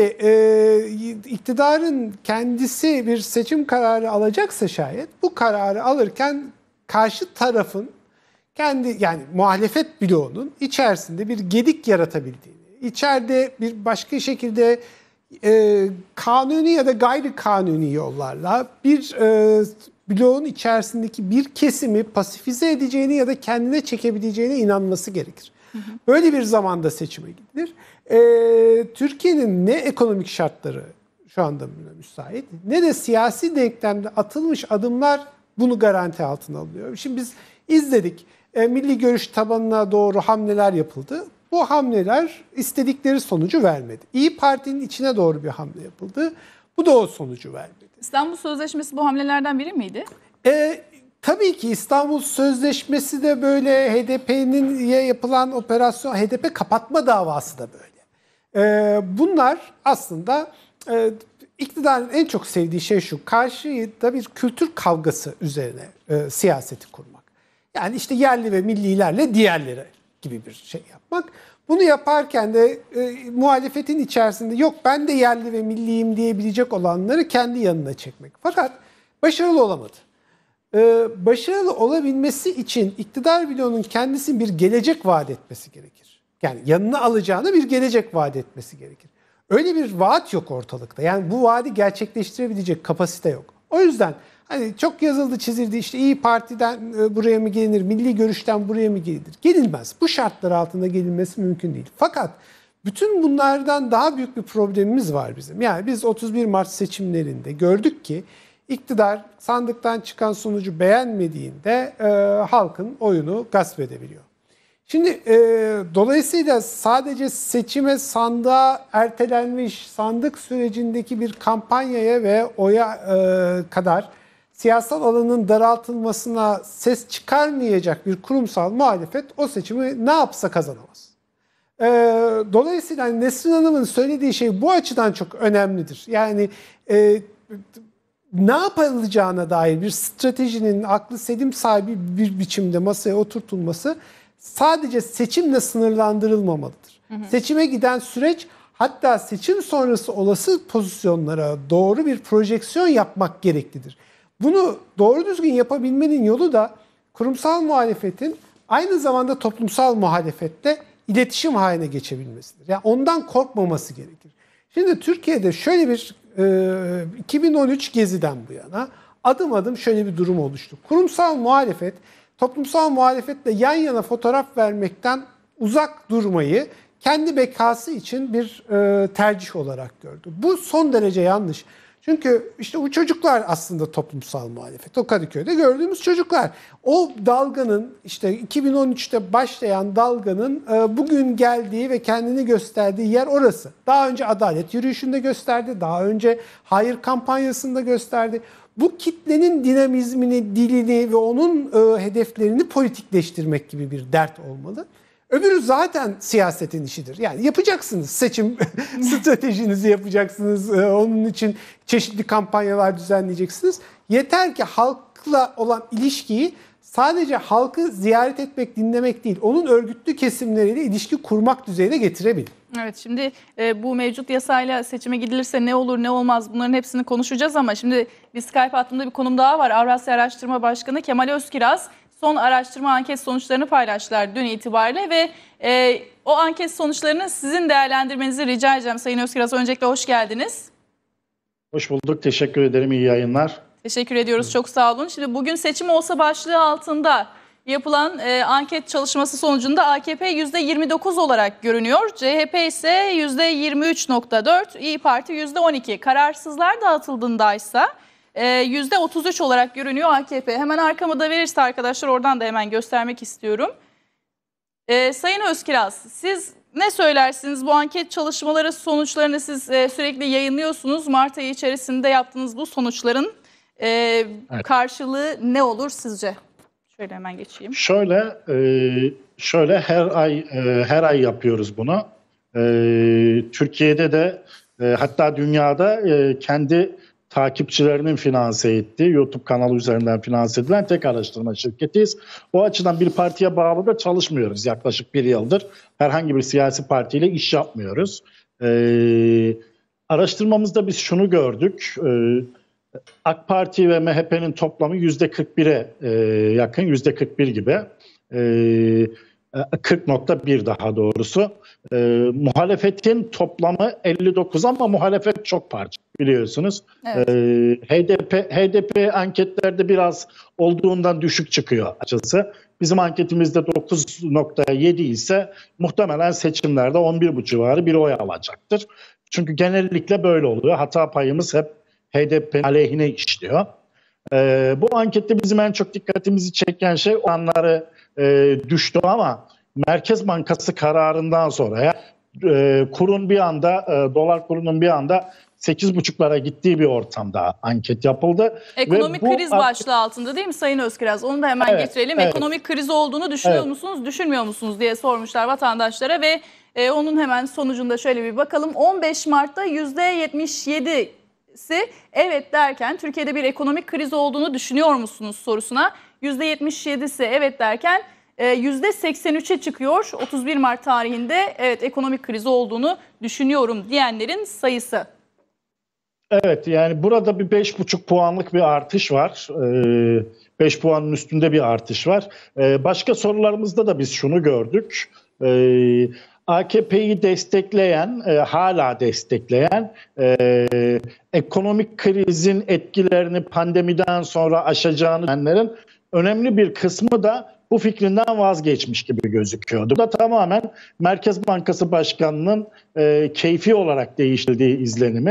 iktidarın kendisi bir seçim kararı alacaksa şayet, bu kararı alırken karşı tarafın kendi, yani muhalefet bloğunun içerisinde bir gedik yaratabildiğini, içeride bir başka şekilde kanuni ya da gayri kanuni yollarla bir bloğun içerisindeki bir kesimi pasifize edeceğini ya da kendine çekebileceğine inanması gerekir. Böyle bir zamanda seçime gidilir. Türkiye'nin ne ekonomik şartları şu anda buna müsait, ne de siyasi denklemde atılmış adımlar bunu garanti altına alıyor. Şimdi biz izledik. Milli görüş tabanına doğru hamleler yapıldı. Bu hamleler istedikleri sonucu vermedi. İYİ Parti'nin içine doğru bir hamle yapıldı. Bu da o sonucu vermedi. İstanbul Sözleşmesi bu hamlelerden biri miydi? Tabii ki İstanbul Sözleşmesi de böyle, HDP'nin yapılan operasyon, HDP kapatma davası da böyle. Bunlar aslında iktidarın en çok sevdiği şey şu: karşıda bir kültür kavgası üzerine siyaseti kurmak. Yani işte yerli ve millilerle diğerleri gibi bir şey yapmak. Bunu yaparken de muhalefetin içerisinde yok ben de yerli ve milliyim diyebilecek olanları kendi yanına çekmek. Fakat başarılı olamadı. Başarılı olabilmesi için iktidar bloğunun kendisinin bir gelecek vaat etmesi gerekir. Yani yanına alacağını bir gelecek vaat etmesi gerekir. Öyle bir vaat yok ortalıkta. Yani bu vaadi gerçekleştirebilecek kapasite yok. O yüzden hani çok yazıldı çizildi, işte İYİ Parti'den buraya mı gelinir, milli görüşten buraya mı gelinir? Gelinmez. Bu şartlar altında gelinmesi mümkün değil. Fakat bütün bunlardan daha büyük bir problemimiz var bizim. Yani biz 31 Mart seçimlerinde gördük ki İktidar sandıktan çıkan sonucu beğenmediğinde halkın oyunu gasp edebiliyor. Şimdi dolayısıyla sadece seçime, sandığa ertelenmiş, sandık sürecindeki bir kampanyaya ve oya kadar siyasal alanın daraltılmasına ses çıkarmayacak bir kurumsal muhalefet o seçimi ne yapsa kazanamaz. Dolayısıyla Nesrin Hanım'ın söylediği şey bu açıdan çok önemlidir. Yani ne yapılacağına dair bir stratejinin aklı selim sahibi bir biçimde masaya oturtulması sadece seçimle sınırlandırılmamalıdır. Seçime giden süreç, hatta seçim sonrası olası pozisyonlara doğru bir projeksiyon yapmak gereklidir. Bunu doğru düzgün yapabilmenin yolu da kurumsal muhalefetin aynı zamanda toplumsal muhalefetle iletişim haline geçebilmesidir. Yani ondan korkmaması gerekir. Şimdi Türkiye'de şöyle bir 2013 Gezi'den bu yana adım adım şöyle bir durum oluştu. Kurumsal muhalefet, toplumsal muhalefetle yan yana fotoğraf vermekten uzak durmayı kendi bekası için bir tercih olarak gördü. Bu son derece yanlış. Çünkü işte bu çocuklar aslında toplumsal muhalefet. O Kadıköy'de gördüğümüz çocuklar. O dalganın, işte 2013'te başlayan dalganın bugün geldiği ve kendini gösterdiği yer orası. Daha önce adalet yürüyüşünde gösterdi. Daha önce hayır kampanyasında gösterdi. Bu kitlenin dinamizmini, dilini ve onun hedeflerini politikleştirmek gibi bir dert olmalı. Öbürü zaten siyasetin işidir. Yani yapacaksınız, seçim stratejinizi yapacaksınız. Onun için çeşitli kampanyalar düzenleyeceksiniz. Yeter ki halkla olan ilişkiyi sadece halkı ziyaret etmek, dinlemek değil, onun örgütlü kesimleriyle ilişki kurmak düzeyine getirebilin. Evet, şimdi bu mevcut yasayla seçime gidilirse ne olur ne olmaz bunların hepsini konuşacağız ama şimdi bir Skype hattında bir konum daha var. Avrasya Araştırma Başkanı Kemal Özkiraz son araştırma anket sonuçlarını paylaştılar dün itibariyle ve o anket sonuçlarını sizin değerlendirmenizi rica edeceğim. Sayın Özkiraz, öncelikle hoş geldiniz. Hoş bulduk, teşekkür ederim, iyi yayınlar. Teşekkür ediyoruz, çok sağ olun. Şimdi bugün seçim olsa başlığı altında yapılan anket çalışması sonucunda AKP %29 olarak görünüyor. CHP ise %23.4, İYİ Parti %12. Kararsızlar dağıtıldığındaysa %33 olarak görünüyor AKP. Hemen arkamı da verirse arkadaşlar oradan da hemen göstermek istiyorum. Sayın Özkiraz, siz ne söylersiniz? Bu anket çalışmaları sonuçlarını siz sürekli yayınlıyorsunuz. Mart ayı içerisinde yaptığınız bu sonuçların evet, karşılığı ne olur sizce? Şöyle hemen geçeyim. Şöyle her ay yapıyoruz bunu. Türkiye'de de hatta dünyada kendi takipçilerinin finanse ettiği, YouTube kanalı üzerinden finanse edilen tek araştırma şirketiyiz. O açıdan bir partiye bağlı da çalışmıyoruz. Yaklaşık bir yıldır herhangi bir siyasi partiyle iş yapmıyoruz. Araştırmamızda biz şunu gördük. AK Parti ve MHP'nin toplamı %41'e yakın, %41 gibi. 40.1 daha doğrusu. Muhalefetin toplamı 59 ama muhalefet çok parça biliyorsunuz. Evet. HDP anketlerde biraz olduğundan düşük çıkıyor açıkçası. Bizim anketimizde 9.7 ise muhtemelen seçimlerde 11.5 civarı bir oy alacaktır. Çünkü genellikle böyle oluyor. Hata payımız hep HDP aleyhine işliyor. Bu ankette bizim en çok dikkatimizi çeken şey oranları düştü ama Merkez Bankası kararından sonra kurun bir anda dolar kurunun bir anda 8.5'lara gittiği bir ortamda anket yapıldı. Ekonomik kriz başlığı altında değil mi Sayın Özkiraz? Onu da hemen getirelim. Evet. Ekonomik kriz olduğunu düşünüyor musunuz, düşünmüyor musunuz diye sormuşlar vatandaşlara ve onun hemen sonucunda şöyle bir bakalım. 15 Mart'ta %77'si evet derken Türkiye'de bir ekonomik kriz olduğunu düşünüyor musunuz sorusuna %77'si evet derken %83'e çıkıyor. 31 Mart tarihinde evet ekonomik kriz olduğunu düşünüyorum diyenlerin sayısı. Evet, yani burada bir 5,5 puanlık bir artış var. 5 puanın üstünde bir artış var. Başka sorularımızda da biz şunu gördük. AKP'yi destekleyen, hala destekleyen, ekonomik krizin etkilerini pandemiden sonra aşacağını düşünenlerin önemli bir kısmı da bu fikrinden vazgeçmiş gibi gözüküyordu. Bu da tamamen Merkez Bankası Başkanı'nın keyfi olarak değiştirdiği izlenimi.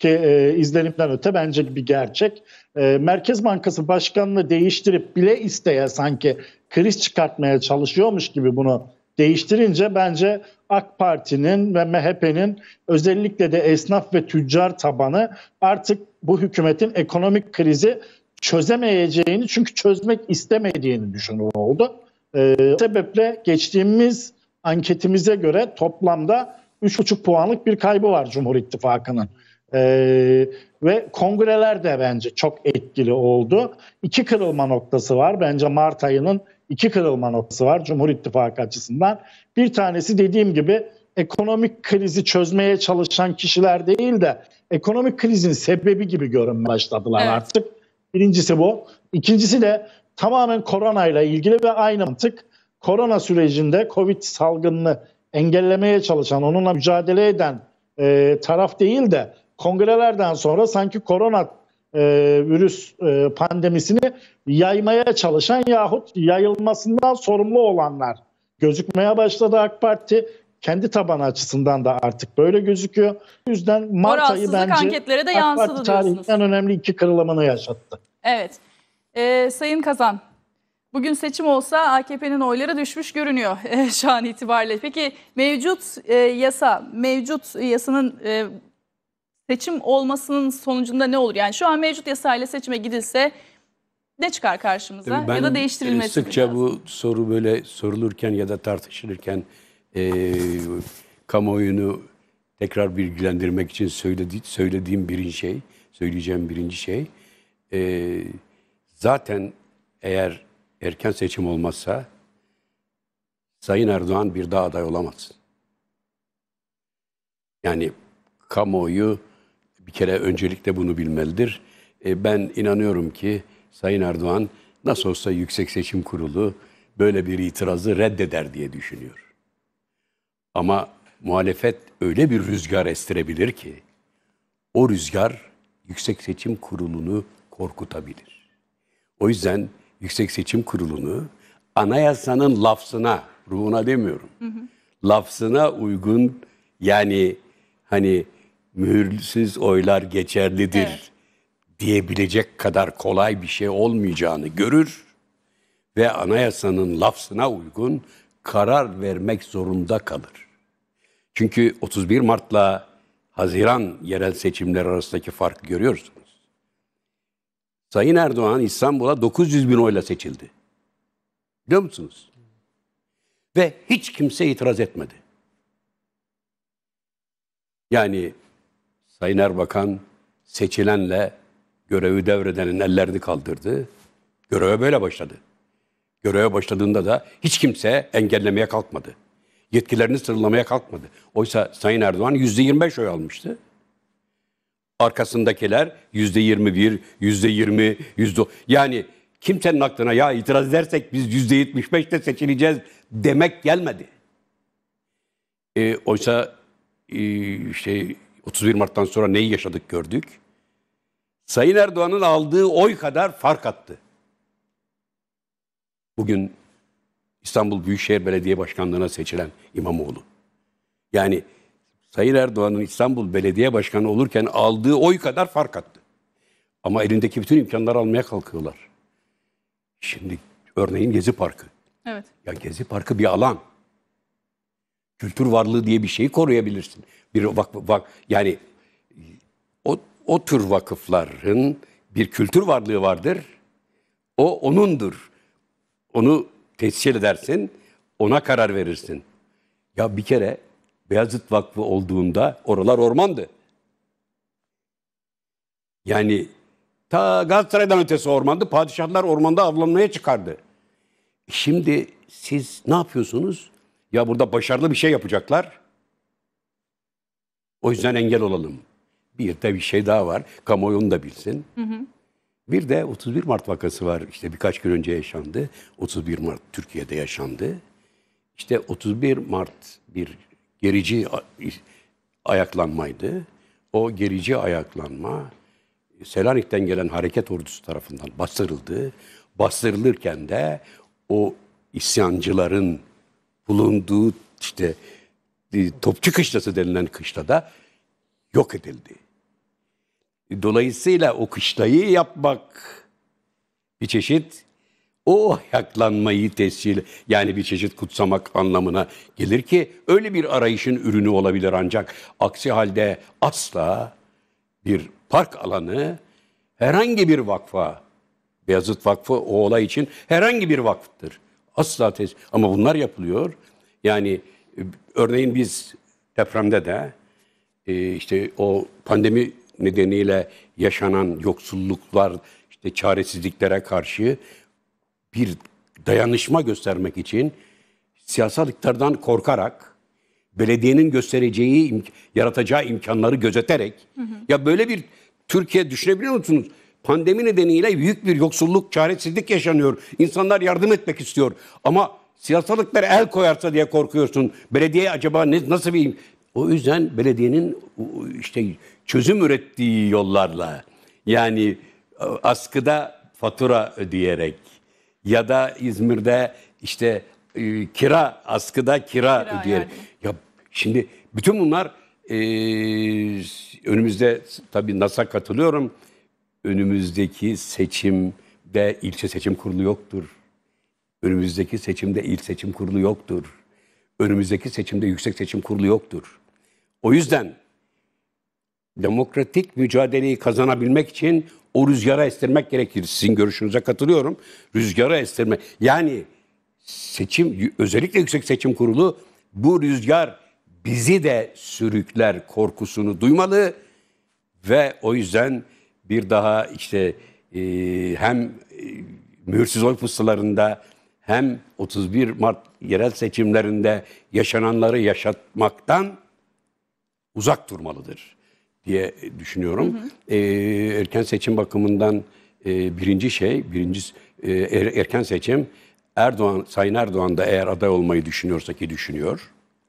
ki izlenimden öte bence bir gerçek. Merkez Bankası Başkanı'nı değiştirip bile isteye sanki kriz çıkartmaya çalışıyormuş gibi bunu değiştirince bence AK Parti'nin ve MHP'nin özellikle de esnaf ve tüccar tabanı artık bu hükümetin ekonomik krizi çözemeyeceğini, çünkü çözmek istemediğini düşünür oldu. O sebeple geçtiğimiz anketimize göre toplamda 3,5 puanlık bir kaybı var Cumhur İttifakı'nın. Ve kongreler de bence çok etkili oldu. İki kırılma noktası var. Bence Mart ayının iki kırılma noktası var Cumhur İttifakı açısından. Bir tanesi, dediğim gibi, ekonomik krizi çözmeye çalışan kişiler değil de ekonomik krizin sebebi gibi görünmeye başladılar artık. Birincisi bu. İkincisi de tamamen koronayla ilgili ve aynı mantık. Korona sürecinde Covid salgınını engellemeye çalışan, onunla mücadele eden taraf değil de kongrelerden sonra sanki korona virüs pandemisini yaymaya çalışan yahut yayılmasından sorumlu olanlar gözükmeye başladı. AK Parti kendi tabanı açısından da artık böyle gözüküyor. O yüzden Mart ayı bence anketlere de AK yansıdı Parti diyorsunuz. tarihinden önemli iki kırılımını yaşattı. Evet. Sayın Kazan, bugün seçim olsa AKP'nin oyları düşmüş görünüyor şu an itibariyle. Peki mevcut yasanın seçim olmasının sonucunda ne olur? Yani şu an mevcut yasayla seçime gidilse ne çıkar karşımıza ya da değiştirilmesi sıkça lazım? bu soru böyle sorulurken ya da tartışılırken kamuoyunu tekrar bilgilendirmek için söyleyeceğim birinci şey zaten eğer erken seçim olmazsa Sayın Erdoğan bir daha aday olamaz. Yani kamuoyu bir kere öncelikle bunu bilmelidir. Ben inanıyorum ki Sayın Erdoğan nasıl olsa Yüksek Seçim Kurulu böyle bir itirazı reddeder diye düşünüyor. Ama muhalefet öyle bir rüzgar estirebilir ki o rüzgar Yüksek Seçim Kurulu'nu korkutabilir. O yüzden Yüksek Seçim Kurulu'nu anayasanın lafzına, ruhuna demiyorum, lafzına uygun, yani hani mühürsüz oylar geçerlidir diyebilecek kadar kolay bir şey olmayacağını görür ve anayasanın lafzına uygun karar vermek zorunda kalır. Çünkü 31 Mart'la Haziran yerel seçimler arasındaki farkı görüyorsunuz. Sayın Erdoğan İstanbul'a 900 bin oyla seçildi. Biliyor musunuz? Ve hiç kimse itiraz etmedi. Yani Sayın Erbakan seçilenle görevi devredenin ellerini kaldırdı. Göreve böyle başladı. Göreve başladığında da hiç kimse engellemeye kalkmadı. Yetkilerini sınırlamaya kalkmadı. Oysa Sayın Erdoğan %25 oy almıştı. Arkasındakiler %21, %20, yani kimsenin aklına ya itiraz edersek biz %75'te seçileceğiz demek gelmedi. Oysa işte 31 Mart'tan sonra neyi yaşadık gördük. Sayın Erdoğan'ın aldığı oy kadar fark attı. Bugün İstanbul Büyükşehir Belediye Başkanlığı'na seçilen İmamoğlu. Yani Sayın Erdoğan'ın İstanbul Belediye Başkanı olurken aldığı oy kadar fark attı. Ama elindeki bütün imkanları almaya kalkıyorlar. Şimdi örneğin Gezi Parkı. Evet. Ya Gezi Parkı bir alan. Kültür varlığı diye bir şeyi koruyabilirsin. Bir yani o tür vakıfların bir kültür varlığı vardır. O onundur. Onu tescil edersin, ona karar verirsin. Ya bir kere Beyazıt Vakfı olduğunda oralar ormandı. Yani ta Galatasaray'dan ötesi ormandı. Padişahlar ormanda avlanmaya çıkardı. Şimdi siz ne yapıyorsunuz? Ya burada başarılı bir şey yapacaklar. O yüzden engel olalım. Bir de bir şey daha var. Kamuoyu onu da bilsin. Bir de 31 Mart vakası var. İşte birkaç gün önce yaşandı. 31 Mart Türkiye'de yaşandı. İşte 31 Mart bir gerici ayaklanmaydı. O gerici ayaklanma Selanik'ten gelen hareket ordusu tarafından bastırıldı. Bastırılırken de o isyancıların bulunduğu işte Topçu Kışlası denilen kışlada yok edildi. Dolayısıyla o kışlayı yapmak bir çeşit o ayaklanmayı tescil, yani bir çeşit kutsamak anlamına gelir ki öyle bir arayışın ürünü olabilir, ancak aksi halde asla bir park alanı herhangi bir vakfa, Beyazıt Vakfı o olay için herhangi bir vakıftır. Asla ama bunlar yapılıyor. Yani örneğin biz depremde de işte o pandemi nedeniyle yaşanan yoksulluklar, işte çaresizliklere karşı bir dayanışma göstermek için siyasal iktidardan korkarak, belediyenin yaratacağı imkanları gözeterek, ya böyle bir Türkiye düşünebiliyor musunuz? Pandemi nedeniyle büyük bir yoksulluk, çaresizlik yaşanıyor. İnsanlar yardım etmek istiyor. Ama siyasal iktidar el koyarsa diye korkuyorsun. Belediye acaba nasıl bir... O yüzden belediyenin işte çözüm ürettiği yollarla, yani askıda fatura ödeyerek ya da İzmir'de işte askıda kira ödeyerek. Yani. Ya şimdi bütün bunlar önümüzde, tabii NAS'a katılıyorum. Önümüzdeki seçimde ilçe seçim kurulu yoktur. Önümüzdeki seçimde il seçim kurulu yoktur. Önümüzdeki seçimde yüksek seçim kurulu yoktur. O yüzden demokratik mücadeleyi kazanabilmek için o rüzgara estirmek gerekir. Sizin görüşünüze katılıyorum. Rüzgara estirmek. Yani özellikle yüksek seçim kurulu bu rüzgar bizi de sürükler korkusunu duymalı ve o yüzden bir daha işte hem mühürsüz oy pusularında hem 31 Mart yerel seçimlerinde yaşananları yaşatmaktan uzak durmalıdır diye düşünüyorum. Erken seçim bakımından erken seçim, Sayın Erdoğan da eğer aday olmayı düşünüyorsa ki düşünüyor,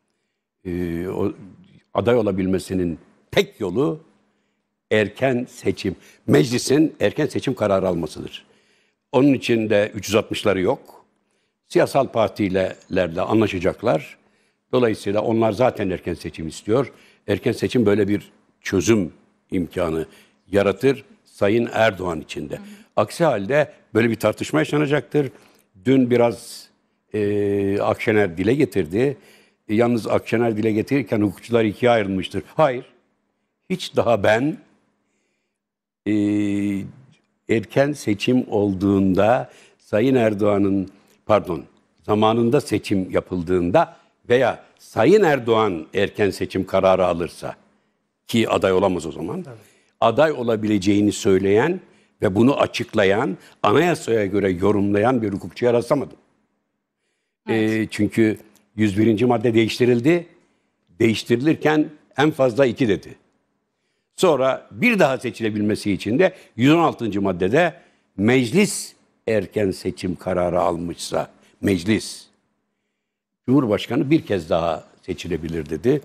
aday olabilmesinin tek yolu erken seçim, meclisin erken seçim kararı almasıdır. Onun için de 360'ları yok. Siyasal partilerle anlaşacaklar. Dolayısıyla onlar zaten erken seçim istiyor. Erken seçim böyle bir çözüm imkanı yaratır Sayın Erdoğan için de. Aksi halde böyle bir tartışma yaşanacaktır. Dün biraz Akşener dile getirdi. Yalnız Akşener dile getirirken hukukçular ikiye ayrılmıştır. Hayır. Hiç daha ben erken seçim olduğunda Sayın Erdoğan'ın zamanında seçim yapıldığında veya Sayın Erdoğan erken seçim kararı alırsa, ki aday olamaz o zaman, evet, aday olabileceğini söyleyen ve bunu açıklayan, anayasaya göre yorumlayan bir hukukçuya rastlamadım. Evet. Çünkü 101. madde değiştirildi. Değiştirilirken en fazla 2 dedi. Sonra bir daha seçilebilmesi için de 116. maddede meclis erken seçim kararı almışsa, meclis, Cumhurbaşkanı bir kez daha seçilebilir dedi.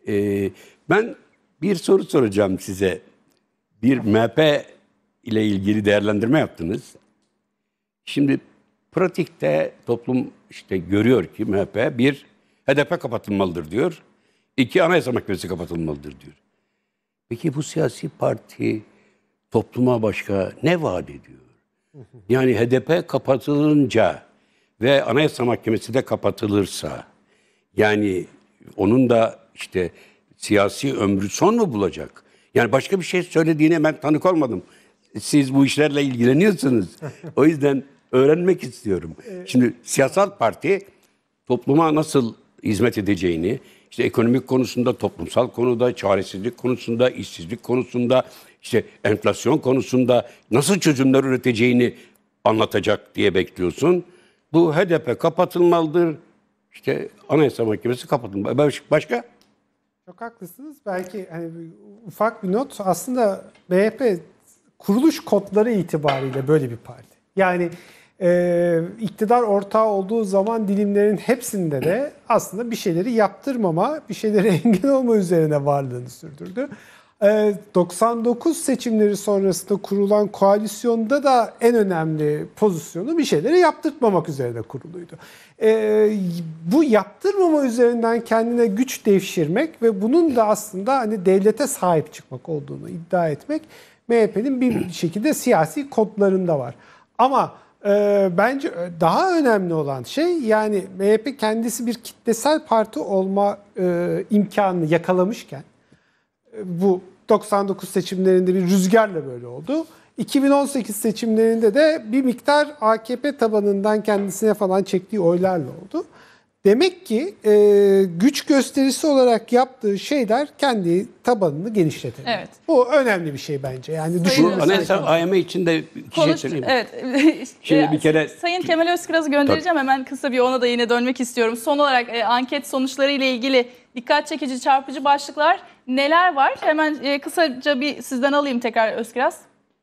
Ben bir soru soracağım size. Bir MHP ile ilgili değerlendirme yaptınız. Şimdi pratikte toplum işte görüyor ki MHP bir, HDP kapatılmalıdır diyor. 2, Anayasa Mahkemesi kapatılmalıdır diyor. Peki bu siyasi parti topluma başka ne vaat ediyor? Yani HDP kapatılınca ve Anayasa Mahkemesi de kapatılırsa, yani onun da işte siyasi ömrü son mu bulacak? Yani başka bir şey söylediğine ben tanık olmadım. Siz bu işlerle ilgileniyorsunuz. O yüzden öğrenmek istiyorum. Şimdi siyasal parti topluma nasıl hizmet edeceğini, işte ekonomik konusunda, toplumsal konuda, çaresizlik konusunda, işsizlik konusunda, işte enflasyon konusunda nasıl çözümler üreteceğini anlatacak diye bekliyorsun. Bu HDP kapatılmalıdır. İşte Anayasa Mahkemesi kapatılmalı. Başka? Çok haklısınız. Belki hani ufak bir not. Aslında MHP kuruluş kodları itibariyle böyle bir parti. Yani iktidar ortağı olduğu zaman dilimlerin hepsinde de aslında bir şeyleri yaptırmama, bir şeyleri engel olma üzerine varlığını sürdürdü. 99 seçimleri sonrasında kurulan koalisyonda da en önemli pozisyonu bir şeyleri yaptırtmamak üzerine kuruluydu. Bu yaptırmama üzerinden kendine güç devşirmek ve bunun da aslında hani devlete sahip çıkmak olduğunu iddia etmek MHP'nin bir şekilde siyasi kodlarında var. Ama bence daha önemli olan şey, yani MHP kendisi bir kitlesel parti olma imkanını yakalamışken, bu 99 seçimlerinde bir rüzgarla böyle oldu. 2018 seçimlerinde de bir miktar AKP tabanından kendisine falan çektiği oylarla oldu. Demek ki güç gösterisi olarak yaptığı şeyler kendi tabanını genişletir. Evet. Bu önemli bir şey bence. Yani Bu anayasal AYM için de iki şey söyleyeyim. Evet. Şimdi bir kere Sayın Kemal Özkiraz'ı göndereceğim. Hemen kısa bir ona da yine dönmek istiyorum. Son olarak anket sonuçları ile ilgili dikkat çekici, çarpıcı başlıklar neler var? Hemen kısaca bir sizden alayım tekrar Özkiraz.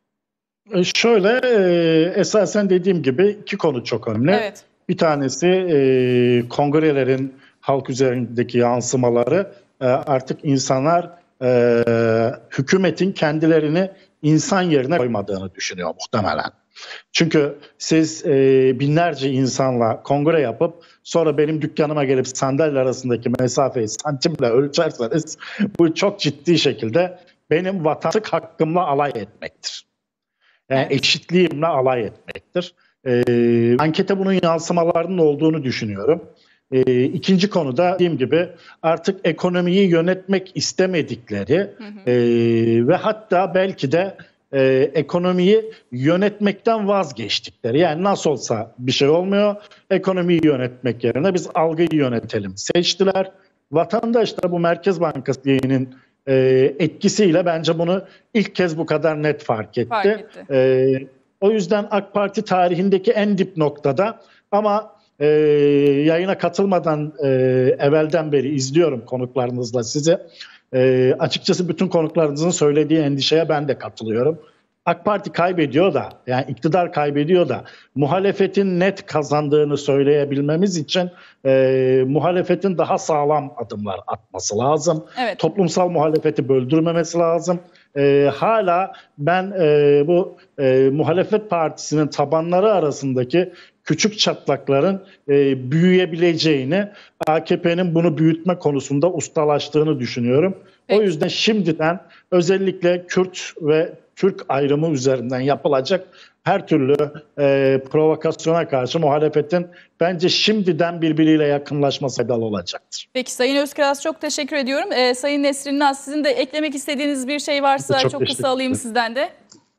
Şöyle, esasen dediğim gibi iki konu çok önemli. Evet. Bir tanesi kongrelerin halk üzerindeki yansımaları. Artık insanlar hükümetin kendilerini insan yerine koymadığını düşünüyor muhtemelen. Çünkü siz binlerce insanla kongre yapıp sonra benim dükkanıma gelip sandalye arasındaki mesafeyi santimle ölçerseniz bu çok ciddi şekilde benim vatandaşlık hakkımla alay etmektir. Yani Evet. eşitliğimle alay etmektir. Ankete bunun yansımalarının olduğunu düşünüyorum. İkinci konuda dediğim gibi artık ekonomiyi yönetmek istemedikleri ve hatta belki de ekonomiyi yönetmekten vazgeçtikleri. Yani nasıl olsa bir şey olmuyor, ekonomiyi yönetmek yerine biz algıyı yönetelim seçtiler. Vatandaş da bu Merkez Bankası diyeyinin etkisiyle bence bunu ilk kez bu kadar net fark etti. O yüzden AK Parti tarihindeki en dip noktada, ama yayına katılmadan evvelden beri izliyorum konuklarınızla sizi. Açıkçası bütün konuklarınızın söylediği endişeye ben de katılıyorum. AK Parti kaybediyor da, yani iktidar kaybediyor da muhalefetin net kazandığını söyleyebilmemiz için muhalefetin daha sağlam adımlar atması lazım. Evet. Toplumsal muhalefeti böldürmemesi lazım. Hala ben bu muhalefet partisinin tabanları arasındaki küçük çatlakların büyüyebileceğini, AKP'nin bunu büyütme konusunda ustalaştığını düşünüyorum. Peki. O yüzden şimdiden özellikle Kürt ve Türk ayrımı üzerinden yapılacak her türlü provokasyona karşı muhalefetin bence şimdiden birbiriyle yakınlaşması faydalı olacaktır. Peki Sayın Özkiraz, çok teşekkür ediyorum. Sayın Nesrin Naz, sizin de eklemek istediğiniz bir şey varsa çok kısa alayım sizden de.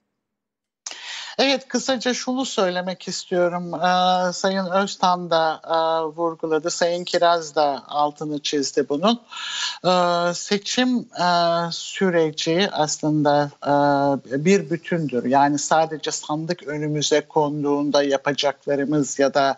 Evet, kısaca şunu söylemek istiyorum. Sayın Öztan da vurguladı, Sayın Kiraz da altını çizdi bunun. Seçim süreci aslında bir bütündür. Yani sadece sandık önümüze konduğunda yapacaklarımız ya da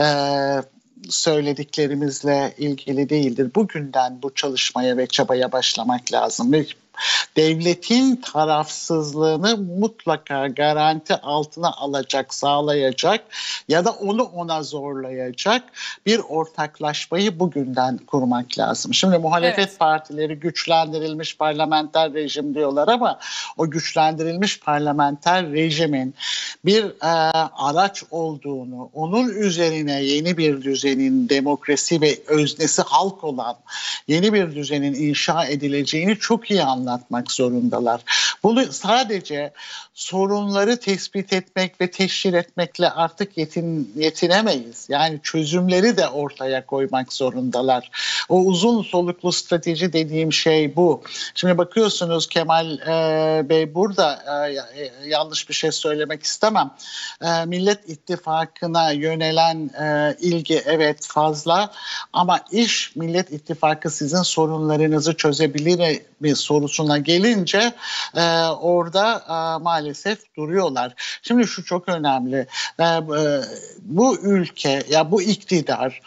söylediklerimizle ilgili değildir. Bugünden bu çalışmaya ve çabaya başlamak lazım. Devletin tarafsızlığını mutlaka garanti altına alacak, sağlayacak ya da onu ona zorlayacak bir ortaklaşmayı bugünden kurmak lazım. Şimdi muhalefet partileri güçlendirilmiş parlamenter rejim diyorlar ama o güçlendirilmiş parlamenter rejimin bir araç olduğunu, onun üzerine yeni bir düzenin, demokrasi ve öznesi halk olan yeni bir düzenin inşa edileceğini çok iyi anlatmak zorundalar. Bunu sadece sorunları tespit etmek ve teşhir etmekle artık yetinemeyiz. Yani çözümleri de ortaya koymak zorundalar. O uzun soluklu strateji dediğim şey bu. Şimdi bakıyorsunuz Kemal Bey burada yanlış bir şey söylemek istemem. Millet İttifakı'na yönelen ilgi evet fazla ama iş Millet İttifakı sizin sorunlarınızı çözebilir mi sorusuna gelince orada maalesef duruyorlar. Şimdi şu çok önemli. Bu ülke ya bu iktidar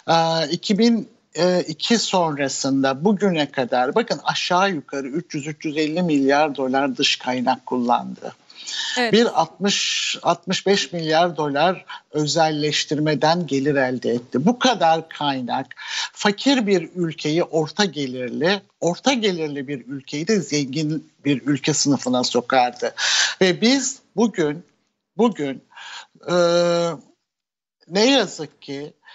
2002 sonrasında bugüne kadar bakın aşağı yukarı 300-350 milyar dolar dış kaynak kullandı. Evet. Bir 60-65 milyar dolar özelleştirmeden gelir elde etti. Bu kadar kaynak fakir bir ülkeyi orta gelirli bir ülkeyi de zengin bir ülke sınıfına sokardı. Ve biz bugün ne yazık ki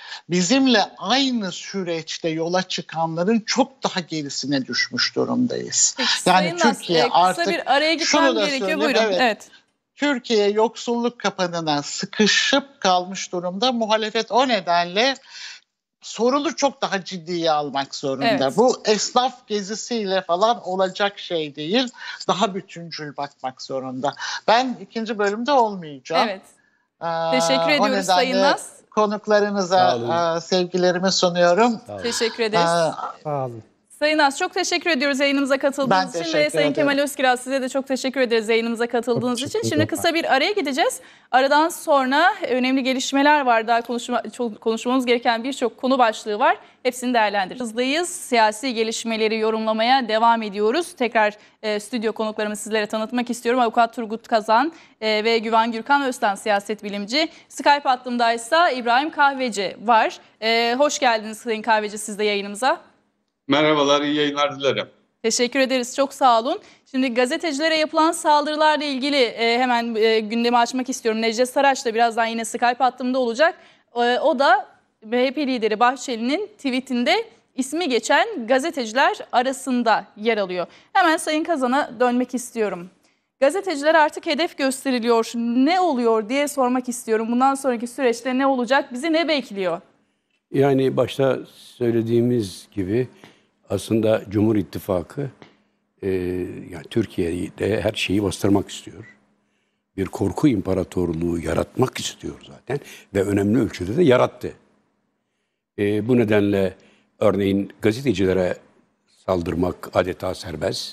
bizimle aynı süreçte yola çıkanların çok daha gerisine düşmüş durumdayız. Peki, Yani Türkiye artık, kısa bir araya şunu gitmem da gerekiyor. söyleyeyim, Buyurun. Evet. Türkiye yoksulluk kapanına sıkışıp kalmış durumda. Muhalefet o nedenle sorunu çok daha ciddiye almak zorunda. Evet. Bu esnaf gezisiyle falan olacak şey değil. Daha bütüncül bakmak zorunda. Ben ikinci bölümde olmayacağım. Evet. Teşekkür ediyoruz Sayın Naz. Konuklarınıza sevgilerimi sunuyorum. Teşekkür ederiz. Sağ olun. Sayın Az, çok teşekkür ediyoruz yayınımıza katıldığınız Ben için ve teşekkür Sayın ederim. Kemal Özkiraz, size de çok teşekkür ederiz yayınımıza katıldığınız Çok için. teşekkür Şimdi ederim. kısa bir araya gideceğiz. Aradan sonra önemli gelişmeler var. Daha konuşmamız gereken birçok konu başlığı var. Hepsini değerlendireceğiz. Hızdayız. Siyasi gelişmeleri yorumlamaya devam ediyoruz. Tekrar stüdyo konuklarımı sizlere tanıtmak istiyorum. Avukat Turgut Kazan ve Güven Gürkan Öztan siyaset bilimci. Skype hattımdaysa İbrahim Kahveci var. Hoş geldiniz Sayın Kahveci, siz de yayınımıza. Merhabalar, iyi yayınlar dilerim. Teşekkür ederiz. Çok sağ olun. Şimdi gazetecilere yapılan saldırılarla ilgili hemen gündemi açmak istiyorum. Necdet Saraç da birazdan yine Skype hattımda olacak. O da MHP lideri Bahçeli'nin tweetinde ismi geçen gazeteciler arasında yer alıyor. Hemen Sayın Kazan'a dönmek istiyorum. Gazeteciler artık hedef gösteriliyor. Ne oluyor diye sormak istiyorum. Bundan sonraki süreçte ne olacak? Bizi ne bekliyor? Yani başta söylediğimiz gibi aslında Cumhur İttifakı yani Türkiye'de her şeyi bastırmak istiyor. Bir korku imparatorluğu yaratmak istiyor zaten ve önemli ölçüde de yarattı. Bu nedenle örneğin gazetecilere saldırmak adeta serbest.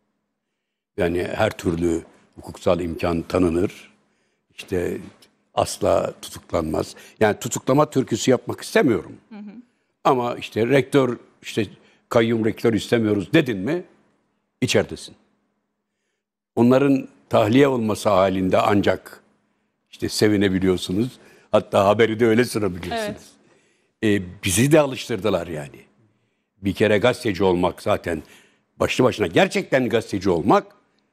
Yani her türlü hukuksal imkan tanınır. İşte asla tutuklanmaz. Yani tutuklama türküsü yapmak istemiyorum. Ama işte rektör, işte kayyum rektör istemiyoruz dedin mi içeridesin. Onların tahliye olması halinde ancak işte sevinebiliyorsunuz. Hatta haberi de öyle sunabiliyorsunuz. Bizi de alıştırdılar yani. Bir kere gazeteci olmak zaten başlı başına gerçekten gazeteci olmak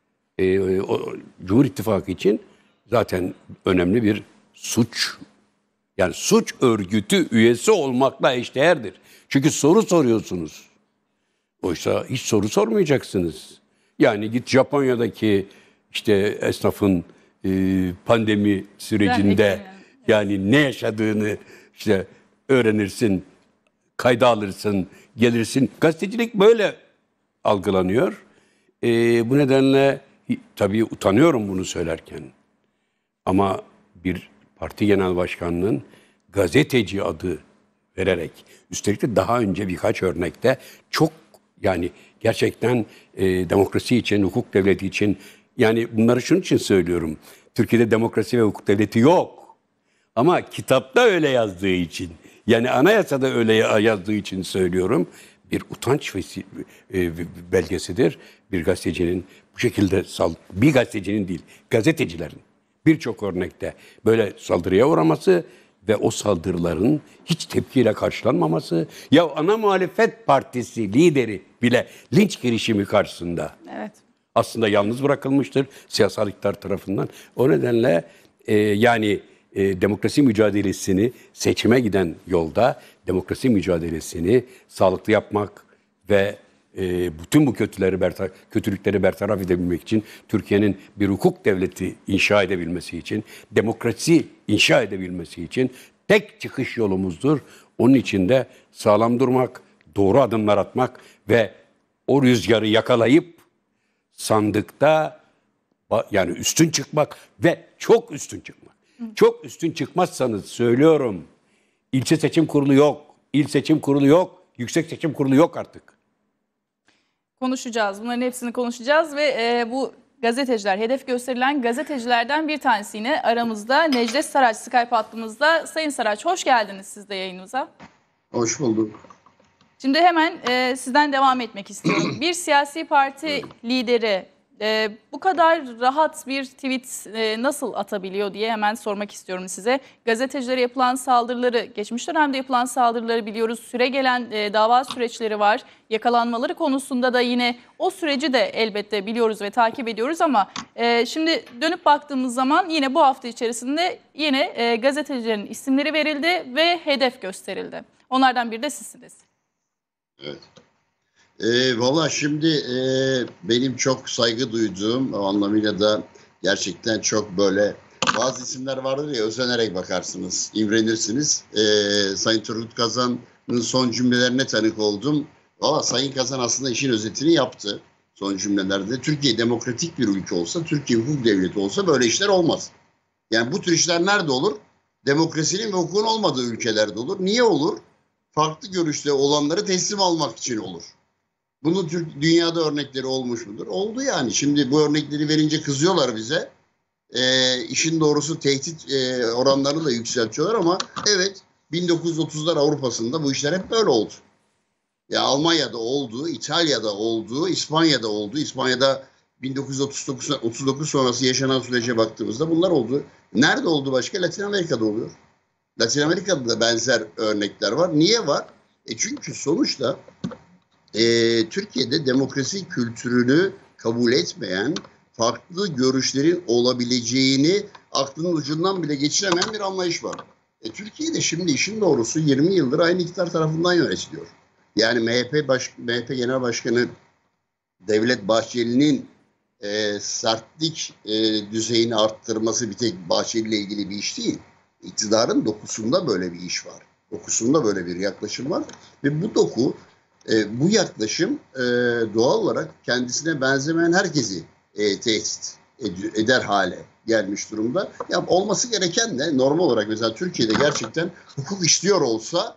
Cumhur İttifakı için zaten önemli bir suç. Yani suç örgütü üyesi olmakla eşdeğerdir. Çünkü soru soruyorsunuz. Oysa hiç soru sormayacaksınız. Yani git Japonya'daki işte esnafın pandemi sürecinde yani ne yaşadığını işte öğrenirsin, kayda alırsın, gelirsin. Gazetecilik böyle algılanıyor. Bu nedenle tabii utanıyorum bunu söylerken. Ama bir parti genel başkanının gazeteci adı vererek, üstelik de daha önce birkaç örnekte çok yani gerçekten demokrasi için, hukuk devleti için, yani bunları şunun için söylüyorum. Türkiye'de demokrasi ve hukuk devleti yok. Ama kitapta öyle yazdığı için, yani anayasada öyle yazdığı için söylüyorum. Bir utanç belgesidir bir gazetecinin bu şekilde bir gazetecinin değil, gazetecilerin birçok örnekte böyle saldırıya uğraması ve o saldırıların hiç tepkiyle karşılanmaması. Ya ana muhalefet partisi lideri bile linç girişimi karşısında aslında yalnız bırakılmıştır siyasal iktidar tarafından. O nedenle demokrasi mücadelesini seçime giden yolda demokrasi mücadelesini sağlıklı yapmak ve bütün bu kötülükleri bertaraf edebilmek için Türkiye'nin bir hukuk devleti inşa edebilmesi için, demokrasi inşa edebilmesi için tek çıkış yolumuzdur. Onun için de sağlam durmak, doğru adımlar atmak ve o rüzgarı yakalayıp sandıkta yani üstün çıkmak ve çok üstün çıkmak. Çok üstün çıkmazsanız söylüyorum, ilçe seçim kurulu yok, il seçim kurulu yok, yüksek seçim kurulu yok artık. Konuşacağız. Bunların hepsini konuşacağız ve bu gazeteciler, hedef gösterilen gazetecilerden bir tanesi yine aramızda. Necdet Saraç Skype hattımızda. Sayın Saraç, hoş geldiniz siz de yayınımıza. Hoş bulduk. Şimdi hemen sizden devam etmek istiyorum. Bir siyasi parti lideri Bu kadar rahat bir tweet nasıl atabiliyor diye hemen sormak istiyorum size. Gazetecilere yapılan saldırıları, geçmiş dönemde yapılan saldırıları biliyoruz. Süregelen dava süreçleri var. Yakalanmaları konusunda da yine o süreci de elbette biliyoruz ve takip ediyoruz ama şimdi dönüp baktığımız zaman yine bu hafta içerisinde yine gazetecilerin isimleri verildi ve hedef gösterildi. Onlardan biri de sizsiniz. Evet. Valla şimdi benim çok saygı duyduğum, o anlamıyla da gerçekten çok böyle bazı isimler vardır ya, özenerek bakarsınız, imrenirsiniz. Sayın Turgut Kazan'ın son cümlelerine tanık oldum. Valla Sayın Kazan aslında işin özetini yaptı son cümlelerde. Türkiye demokratik bir ülke olsa, Türkiye hukuk devleti olsa böyle işler olmaz. Yani bu tür işler nerede olur? Demokrasinin ve hukukun olmadığı ülkelerde olur. Niye olur? Farklı görüşte olanları teslim almak için olur. Bunun dünyada örnekleri olmuş mudur? Oldu yani. Şimdi bu örnekleri verince kızıyorlar bize. İşin doğrusu tehdit oranlarını da yükseltiyorlar ama evet, 1930'lar Avrupa'sında bu işler hep böyle oldu. Ya Almanya'da oldu, İtalya'da oldu, İspanya'da oldu. İspanya'da 1939 sonrası yaşanan sürece baktığımızda bunlar oldu. Nerede oldu başka? Latin Amerika'da oluyor. Latin Amerika'da da benzer örnekler var. Niye var? Çünkü sonuçta Türkiye'de demokrasi kültürünü kabul etmeyen, farklı görüşlerin olabileceğini aklının ucundan bile geçiremeyen bir anlayış var. Türkiye'de şimdi işin doğrusu 20 yıldır aynı iktidar tarafından yönetiliyor. Yani MHP Genel Başkanı Devlet Bahçeli'nin sertlik düzeyini arttırması bir tek Bahçeli ile ilgili bir iş değil. İktidarın dokusunda böyle bir iş var. Dokusunda böyle bir yaklaşım var. Ve bu doku, bu yaklaşım doğal olarak kendisine benzemeyen herkesi tehdit eder hale gelmiş durumda. Ya olması gereken de normal olarak mesela Türkiye'de gerçekten hukuk işliyor olsa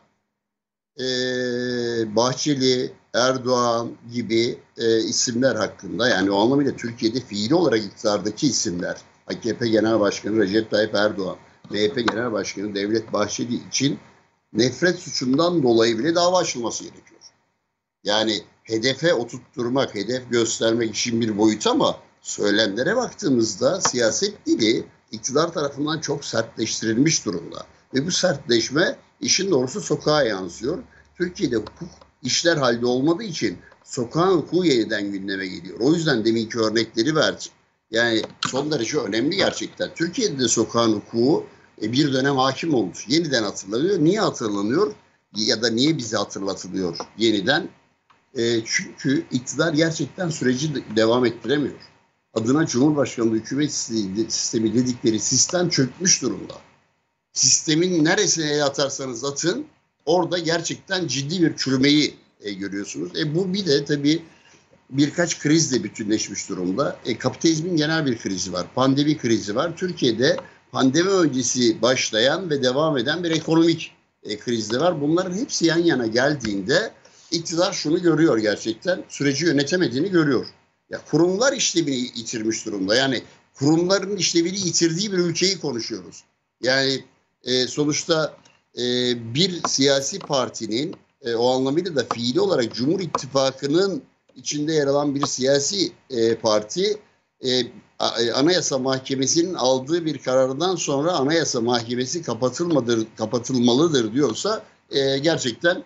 Bahçeli, Erdoğan gibi isimler hakkında, yani o anlamıyla Türkiye'de fiili olarak iktidardaki isimler, AKP Genel Başkanı Recep Tayyip Erdoğan, MHP Genel Başkanı Devlet Bahçeli için nefret suçundan dolayı bile dava açılması gerekiyor. Yani hedefe oturtturmak, hedef göstermek işin bir boyutu ama söylemlere baktığımızda siyaset dili iktidar tarafından çok sertleştirilmiş durumda. Ve bu sertleşme işin doğrusu sokağa yansıyor. Türkiye'de hukuk işler halde olmadığı için sokağın hukuku yeniden gündeme geliyor. O yüzden deminki örnekleri verdim. Yani son derece önemli gerçekten. Türkiye'de de sokağın hukuku bir dönem hakim oldu. Yeniden hatırlanıyor. Niye hatırlanıyor? Ya da niye bize hatırlatılıyor yeniden? Çünkü iktidar gerçekten süreci devam ettiremiyor. Adına Cumhurbaşkanlığı hükümet sistemi dedikleri sistem çökmüş durumda. Sistemin neresine el atarsanız atın, orada gerçekten ciddi bir çürümeyi görüyorsunuz. Bu bir de tabii birkaç krizle bütünleşmiş durumda. Kapitalizmin genel bir krizi var, pandemi krizi var. Türkiye'de pandemi öncesi başlayan ve devam eden bir ekonomik kriz de var. Bunların hepsi yan yana geldiğinde iktidar şunu görüyor, gerçekten süreci yönetemediğini görüyor. Ya kurumlar işlevini yitirmiş durumda. Yani kurumların işlevini yitirdiği bir ülkeyi konuşuyoruz. Yani sonuçta bir siyasi partinin o anlamıyla da fiili olarak Cumhur İttifakı'nın içinde yer alan bir siyasi parti Anayasa Mahkemesi'nin aldığı bir karardan sonra Anayasa Mahkemesi kapatılmalıdır diyorsa gerçekten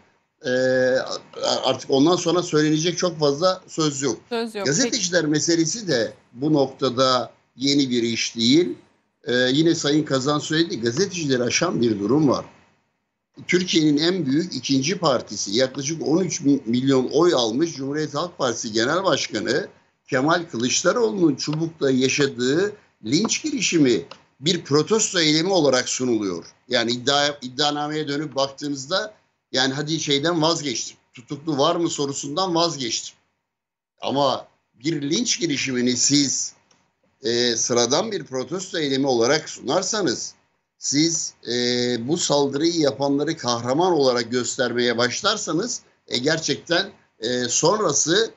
artık ondan sonra söylenecek çok fazla söz yok. Gazeteciler meselesi de bu noktada yeni bir iş değil. Yine Sayın Kazan söyledi, gazetecileri aşan bir durum var. Türkiye'nin en büyük ikinci partisi, yaklaşık 13 milyon oy almış Cumhuriyet Halk Partisi Genel Başkanı Kemal Kılıçdaroğlu'nun Çubuk'ta yaşadığı linç girişimi bir protesto eylemi olarak sunuluyor. Yani iddianameye dönüp baktığınızda, yani hadi şeyden vazgeçtim, tutuklu var mı sorusundan vazgeçtim. Ama bir linç girişimini siz sıradan bir protesto eylemi olarak sunarsanız, siz bu saldırıyı yapanları kahraman olarak göstermeye başlarsanız gerçekten sonrası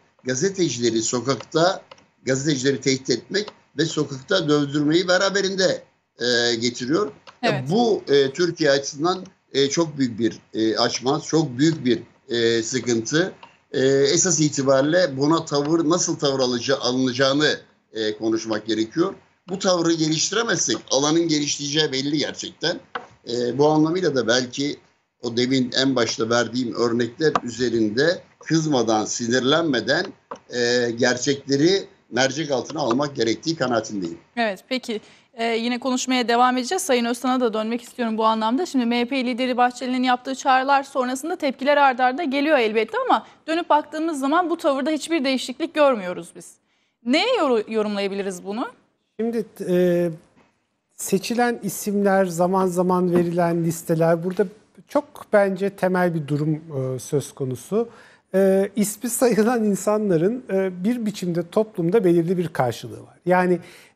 gazetecileri tehdit etmek ve sokakta dövdürmeyi beraberinde getiriyor. Evet. Bu Türkiye açısından çok büyük bir açmaz, çok büyük bir sıkıntı. Esas itibariyle buna nasıl tavır alınacağını konuşmak gerekiyor. Bu tavrı geliştiremezsek alanın geliştireceği belli gerçekten. Bu anlamıyla da belki o demin en başta verdiğim örnekler üzerinde kızmadan, sinirlenmeden gerçekleri mercek altına almak gerektiği kanaatindeyim. Evet, peki yine konuşmaya devam edeceğiz. Sayın Öztan'a da dönmek istiyorum bu anlamda. Şimdi MHP lideri Bahçeli'nin yaptığı çağrılar sonrasında tepkiler ard arda geliyor elbette ama dönüp baktığımız zaman bu tavırda hiçbir değişiklik görmüyoruz biz. Neye yorumlayabiliriz bunu? Şimdi seçilen isimler, zaman zaman verilen listeler, burada çok bence temel bir durum söz konusu. İsmi sayılan insanların bir biçimde toplumda belirli bir karşılığı var. Yani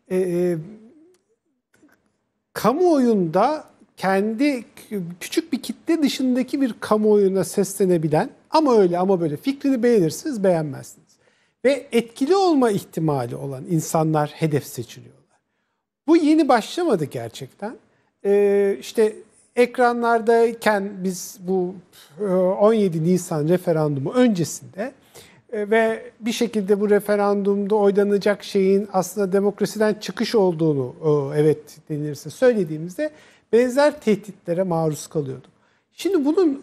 kamuoyunda kendi küçük bir kitle dışındaki bir kamuoyuna seslenebilen ama öyle ama böyle fikrini beğenirsiniz, beğenmezsiniz. Ve etkili olma ihtimali olan insanlar hedef seçiliyorlar. Bu yeni başlamadı gerçekten. İşte ekranlardayken biz bu 17 Nisan referandumu öncesinde ve bir şekilde bu referandumda oylanacak şeyin aslında demokrasiden çıkış olduğunu evet denilirse söylediğimizde benzer tehditlere maruz kalıyorduk. Şimdi bunun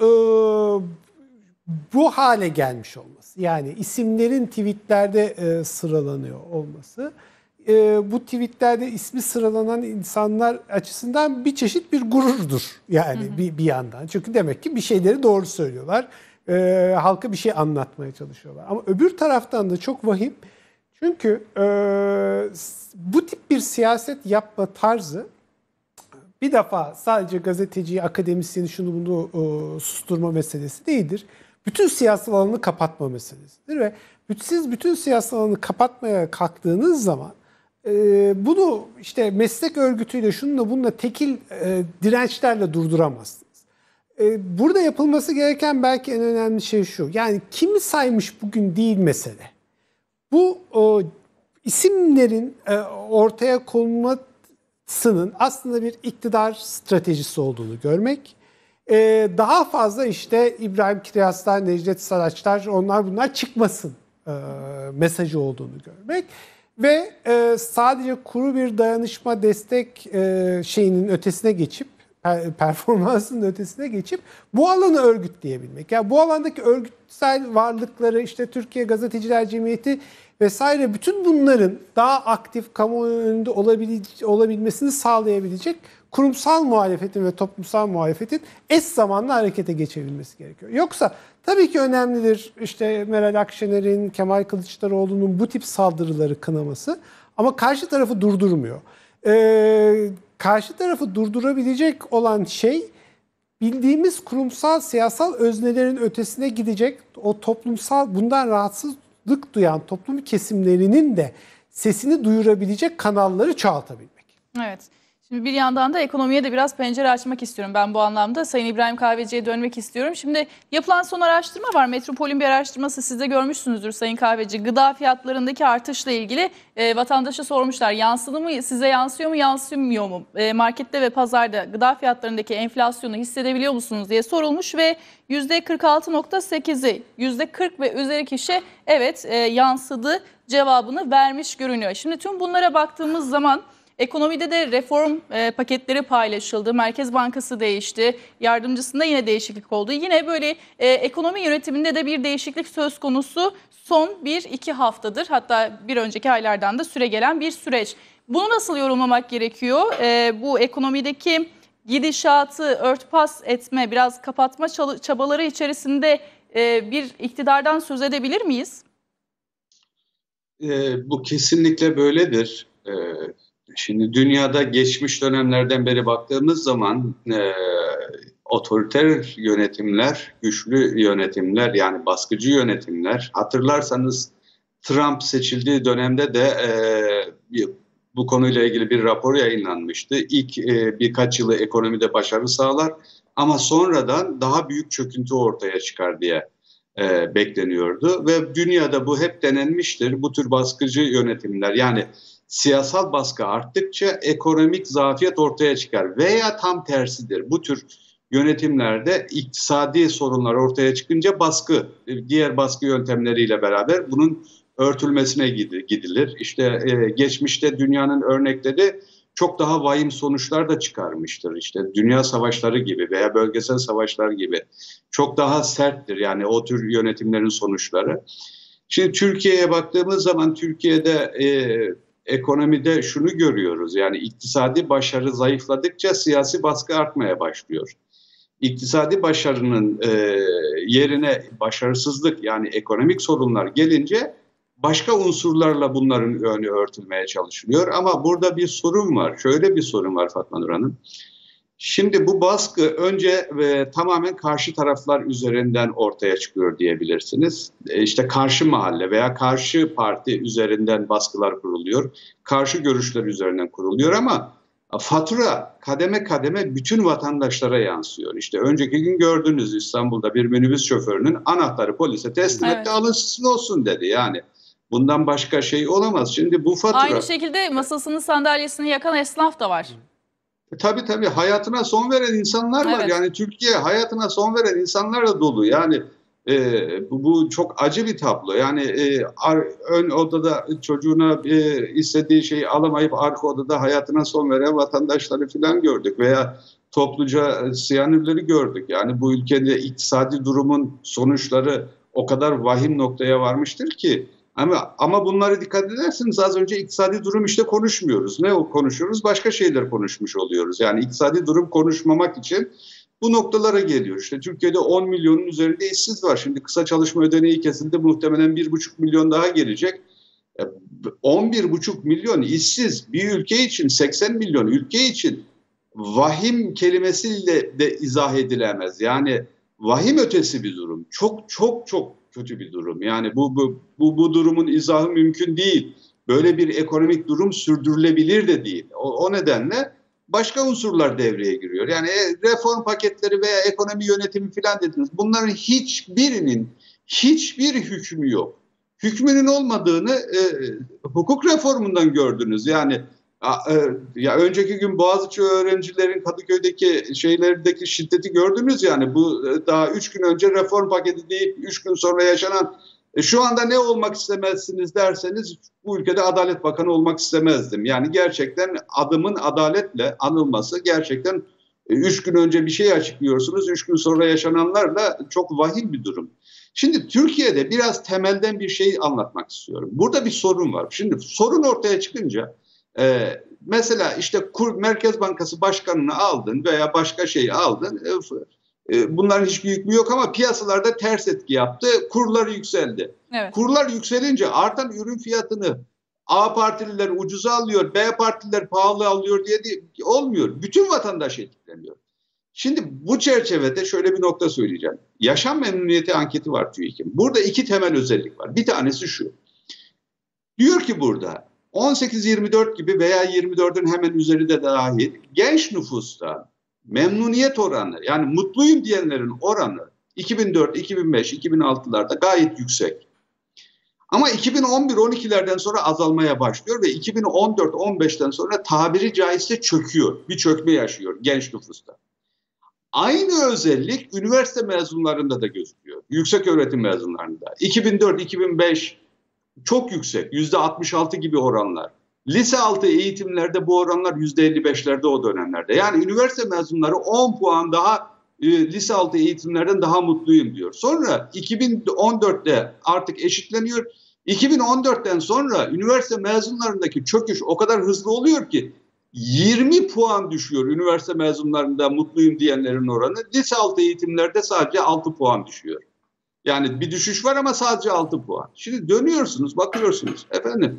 bu hale gelmiş olması, yani isimlerin tweetlerde sıralanıyor olması, bu tweetlerde ismi sıralanan insanlar açısından bir çeşit bir gururdur yani bir yandan. Çünkü demek ki bir şeyleri doğru söylüyorlar. Halka bir şey anlatmaya çalışıyorlar. Ama öbür taraftan da çok vahim. Çünkü bu tip bir siyaset yapma tarzı bir defa sadece gazeteciyi, akademisyeni şunu bunu susturma meselesi değildir. Bütün siyasal alanı kapatma meselesidir ve siz bütün siyasal alanı kapatmaya kalktığınız zaman bunu işte meslek örgütüyle şununla bununla tekil dirençlerle durduramazsınız. Burada yapılması gereken belki en önemli şey şu. Yani kimi saymış bugün değil mesele. Bu isimlerin ortaya konulmasının aslında bir iktidar stratejisi olduğunu görmek. Daha fazla işte İbrahim Kiryaslar, Necdet Saraçlar bunlar çıkmasın mesajı olduğunu görmek. Ve sadece kuru bir dayanışma destek şeyinin ötesine geçip, performansının ötesine geçip bu alanı örgütleyebilmek. Yani bu alandaki örgütsel varlıkları, işte Türkiye Gazeteciler Cemiyeti vesaire, bütün bunların daha aktif kamuoyu önünde olabilmesini sağlayabilecek kurumsal muhalefetin ve toplumsal muhalefetin eş zamanlı harekete geçebilmesi gerekiyor. Yoksa tabii ki önemlidir işte Meral Akşener'in, Kemal Kılıçdaroğlu'nun bu tip saldırıları kınaması, ama karşı tarafı durdurmuyor. Karşı tarafı durdurabilecek olan şey bildiğimiz kurumsal siyasal öznelerin ötesine gidecek, o toplumsal, bundan rahatsızlık duyan toplum kesimlerinin de sesini duyurabilecek kanalları çoğaltabilmek. Evet. Şimdi bir yandan da ekonomiye de biraz pencere açmak istiyorum ben bu anlamda. Sayın İbrahim Kahveci'ye dönmek istiyorum. Şimdi yapılan son araştırma var. Metropol'ün bir araştırması, siz de görmüşsünüzdür Sayın Kahveci. Gıda fiyatlarındaki artışla ilgili vatandaşa sormuşlar. Yansıdı mı, size yansıyor mu, yansımıyor mu? Markette ve pazarda gıda fiyatlarındaki enflasyonu hissedebiliyor musunuz diye sorulmuş ve %46.8'i, %40 ve üzeri kişi evet yansıdı cevabını vermiş görünüyor. Şimdi tüm bunlara baktığımız zaman ekonomide de reform paketleri paylaşıldı. Merkez Bankası değişti. Yardımcısında yine değişiklik oldu. Yine böyle ekonomi yönetiminde de bir değişiklik söz konusu son 1-2 haftadır. Hatta bir önceki aylardan da süre gelen bir süreç. Bunu nasıl yorumlamak gerekiyor? Bu ekonomideki gidişatı örtbas etme, biraz kapatma çabaları içerisinde bir iktidardan söz edebilir miyiz? Bu kesinlikle böyledir. Şimdi dünyada geçmiş dönemlerden beri baktığımız zaman otoriter yönetimler, güçlü yönetimler, yani baskıcı yönetimler, hatırlarsanız Trump seçildiği dönemde de bu konuyla ilgili bir rapor yayınlanmıştı. İlk birkaç yılı ekonomide başarı sağlar ama sonradan daha büyük çöküntü ortaya çıkar diye bekleniyordu. Ve dünyada bu hep denenmiştir. Bu tür baskıcı yönetimler, yani siyasal baskı arttıkça ekonomik zafiyet ortaya çıkar veya tam tersidir. Bu tür yönetimlerde iktisadi sorunlar ortaya çıkınca baskı, diğer baskı yöntemleriyle beraber bunun örtülmesine gidilir. İşte geçmişte dünyanın örnekleri çok daha vahim sonuçlar da çıkarmıştır. İşte dünya savaşları gibi veya bölgesel savaşlar gibi çok daha serttir yani o tür yönetimlerin sonuçları. Şimdi Türkiye'ye baktığımız zaman Türkiye'de ekonomide şunu görüyoruz. Yani iktisadi başarı zayıfladıkça siyasi baskı artmaya başlıyor. İktisadi başarının yerine başarısızlık yani ekonomik sorunlar gelince başka unsurlarla bunların önü örtülmeye çalışılıyor. Ama burada bir sorun var. Şöyle bir sorun var Fatma Nur Hanım. Şimdi bu baskı önce tamamen karşı taraflar üzerinden ortaya çıkıyor diyebilirsiniz. İşte karşı mahalle veya karşı parti üzerinden baskılar kuruluyor. Karşı görüşler üzerinden kuruluyor ama fatura kademe kademe bütün vatandaşlara yansıyor. İşte önceki gün gördünüz İstanbul'da bir minibüs şoförünün anahtarı polise teslim etti, alınsın olsun dedi yani. Bundan başka şey olamaz. Şimdi bu fatura... Aynı şekilde masasını sandalyesini yakan esnaf da var. Tabii hayatına son veren insanlar var. Evet. Yani Türkiye hayatına son veren insanlarla dolu. Yani bu çok acı bir tablo. Yani ön odada çocuğuna istediği şeyi alamayıp arka odada hayatına son veren vatandaşları falan gördük. Veya topluca siyanürleri gördük. Yani bu ülkede iktisadi durumun sonuçları o kadar vahim noktaya varmıştır ki. Ama bunlara dikkat ederseniz az önce iktisadi durum işte konuşmuyoruz. Ne konuşuyoruz? Başka şeyler konuşmuş oluyoruz. Yani iktisadi durum konuşmamak için bu noktalara geliyor. İşte Türkiye'de 10 milyonun üzerinde işsiz var. Şimdi kısa çalışma ödeneği kesildi. Muhtemelen 1,5 milyon daha gelecek. 11,5 milyon işsiz bir ülke için, 80 milyon ülke için vahim kelimesiyle de izah edilemez. Yani vahim ötesi bir durum. Çok kötü bir durum. Yani bu durumun izahı mümkün değil. Böyle bir ekonomik durum sürdürülebilir de değil. O nedenle başka unsurlar devreye giriyor. Yani reform paketleri veya ekonomi yönetimi falan dediniz. Bunların hiçbirinin hiçbir hükmü yok. Hükmünün olmadığını hukuk reformundan gördünüz. Yani ya önceki gün Boğaziçi öğrencilerin Kadıköy'deki şeylerdeki şiddeti gördünüz yani bu daha 3 gün önce reform paketi deyip 3 gün sonra yaşanan şu anda ne olmak istemezsiniz derseniz bu ülkede Adalet Bakanı olmak istemezdim. Yani gerçekten adımın adaletle anılması gerçekten 3 gün önce bir şey açıklıyorsunuz 3 gün sonra yaşananlarla çok vahim bir durum. Şimdi Türkiye'de biraz temelden bir şey anlatmak istiyorum. Burada bir sorun var. Şimdi sorun ortaya çıkınca mesela işte Merkez Bankası Başkanı'nı aldın veya başka şeyi aldın. Bunların hiçbir hükmü yok ama piyasalarda ters etki yaptı. Kurlar yükseldi. Evet. Kurlar yükselince artan ürün fiyatını A partililer ucuza alıyor, B partililer pahalı alıyor diye olmuyor. Bütün vatandaş etkileniyor. Şimdi bu çerçevede şöyle bir nokta söyleyeceğim. Yaşam memnuniyeti anketi var TÜİK'in. Burada 2 temel özellik var. Bir tanesi şu. Diyor ki burada 18-24 gibi veya 24'ün hemen üzeri de dahil genç nüfusta memnuniyet oranı yani mutluyum diyenlerin oranı 2004, 2005, 2006'larda gayet yüksek. Ama 2011-12'lerden sonra azalmaya başlıyor ve 2014-15'ten sonra tabiri caizse çöküyor. Bir çökme yaşıyor genç nüfusta. Aynı özellik üniversite mezunlarında da gözüküyor. Yüksek öğretim mezunlarında. 2004-2005 çok yüksek. %66 gibi oranlar. Lise altı eğitimlerde bu oranlar %55'lerde o dönemlerde. Yani üniversite mezunları 10 puan daha lise altı eğitimlerden daha mutluyum diyor. Sonra 2014'te artık eşitleniyor. 2014'ten sonra üniversite mezunlarındaki çöküş o kadar hızlı oluyor ki 20 puan düşüyor üniversite mezunlarında mutluyum diyenlerin oranı. Lise altı eğitimlerde sadece 6 puan düşüyor. Yani bir düşüş var ama sadece 6 puan. Şimdi dönüyorsunuz, bakıyorsunuz efendim.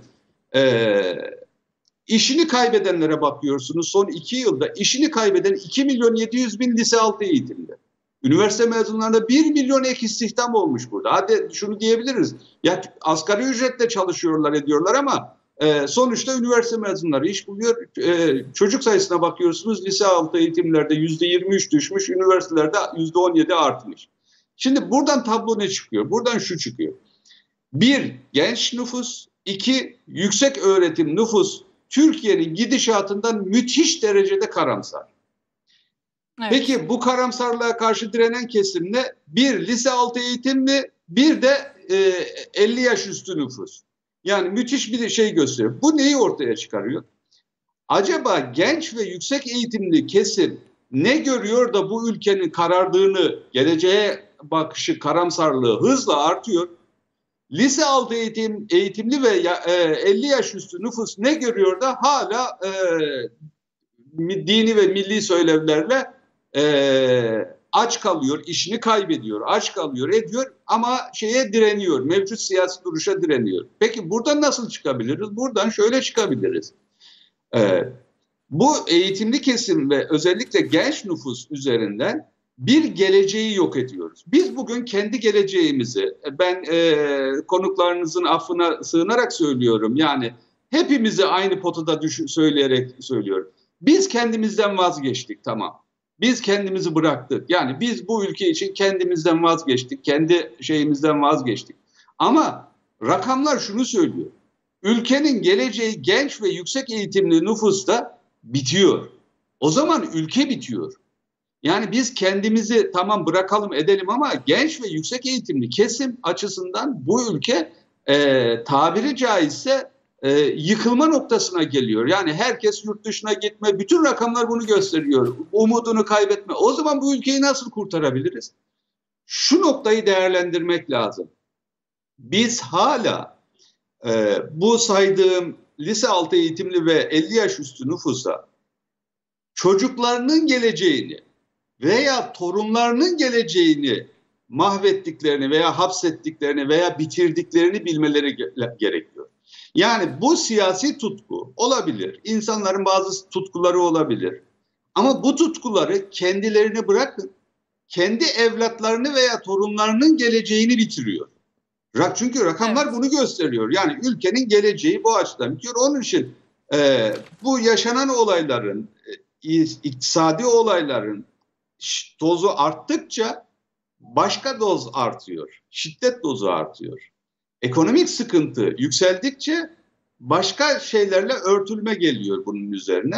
İşini kaybedenlere bakıyorsunuz. Son 2 yılda işini kaybeden 2.700.000 lise altı eğitimde. Üniversite mezunlarında 1 milyon ek istihdam olmuş burada. Hadi şunu diyebiliriz. Ya asgari ücretle çalışıyorlar ediyorlar ama sonuçta üniversite mezunları iş buluyor. Çocuk sayısına bakıyorsunuz. Lise altı eğitimlerde %23 düşmüş. Üniversitelerde %17 artmış. Şimdi buradan tablo ne çıkıyor? Buradan şu çıkıyor. 1. Genç nüfus. 2. Yüksek öğretim nüfus. Türkiye'nin gidişatından müthiş derecede karamsar. Evet. Peki bu karamsarlığa karşı direnen kesim ne? 1. Lise altı eğitimli. Bir de 50 yaş üstü nüfus. Yani müthiş bir şey gösteriyor. Bu neyi ortaya çıkarıyor? Acaba genç ve yüksek eğitimli kesim ne görüyor da bu ülkenin karardığını, geleceğe bakışı, karamsarlığı hızla artıyor? Lise altı eğitimli ve 50 yaş üstü nüfus ne görüyor da hala dini ve milli söylevlerle aç kalıyor, işini kaybediyor, aç kalıyor, ediyor ama şeye direniyor, mevcut siyasi duruşa direniyor. Peki buradan nasıl çıkabiliriz? Buradan şöyle çıkabiliriz. Bu eğitimli kesim ve özellikle genç nüfus üzerinden bir geleceği yok ediyoruz. Biz bugün kendi geleceğimizi, ben konuklarınızın affına sığınarak söylüyorum, yani hepimizi aynı potada söyleyerek söylüyorum. Biz kendimizden vazgeçtik, tamam. Biz kendimizi bıraktık. Yani biz bu ülke için kendimizden vazgeçtik, kendi şeyimizden vazgeçtik. Ama rakamlar şunu söylüyor. Ülkenin geleceği genç ve yüksek eğitimli nüfusta bitiyor. O zaman ülke bitiyor. Yani biz kendimizi tamam bırakalım edelim ama genç ve yüksek eğitimli kesim açısından bu ülke tabiri caizse yıkılma noktasına geliyor. Yani herkes yurt dışına gitme, bütün rakamlar bunu gösteriyor. Umudunu kaybetme. O zaman bu ülkeyi nasıl kurtarabiliriz? Şu noktayı değerlendirmek lazım. Biz hala bu saydığım lise altı eğitimli ve 50 yaş üstü nüfusa çocuklarının geleceğini veya torunlarının geleceğini mahvettiklerini veya hapsettiklerini veya bitirdiklerini bilmeleri gerekiyor. Yani bu siyasi tutku olabilir. İnsanların bazı tutkuları olabilir. Ama bu tutkuları kendilerini bırakın, kendi evlatlarını veya torunlarının geleceğini bitiriyor. Çünkü rakamlar bunu gösteriyor. Yani ülkenin geleceği bu açıdan bitiyor. Onun için bu yaşanan olayların, iktisadi olayların dozu arttıkça başka doz artıyor. Şiddet dozu artıyor. Ekonomik sıkıntı yükseldikçe başka şeylerle örtülme geliyor bunun üzerine.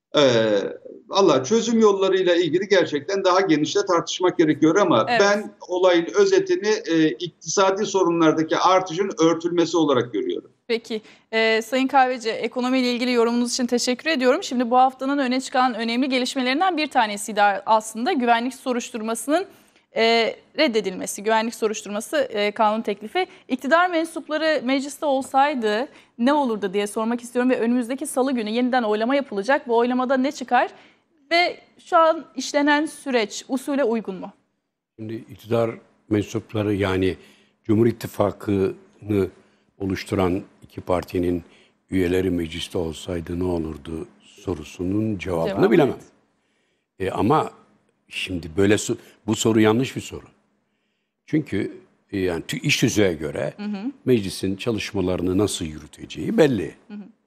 Allah çözüm yollarıyla ilgili gerçekten daha genişle tartışmak gerekiyor ama evet, ben olayın özetini iktisadi sorunlardaki artışın örtülmesi olarak görüyorum. Peki Sayın Kahveci, ekonomiyle ilgili yorumunuz için teşekkür ediyorum. Şimdi bu haftanın öne çıkan önemli gelişmelerinden bir tanesiydi aslında güvenlik soruşturmasının reddedilmesi, güvenlik soruşturması kanun teklifi. İktidar mensupları mecliste olsaydı ne olurdu diye sormak istiyorum ve önümüzdeki salı günü yeniden oylama yapılacak. Bu oylamada ne çıkar ve şu an işlenen süreç usule uygun mu? Şimdi iktidar mensupları yani Cumhur İttifakı'nı oluşturan iki partinin üyeleri mecliste olsaydı ne olurdu sorusunun cevabını bilemem. Evet. Ama şimdi böyle bu soru yanlış bir soru. Çünkü yani iş tüzüğe göre meclisin çalışmalarını nasıl yürüteceği belli.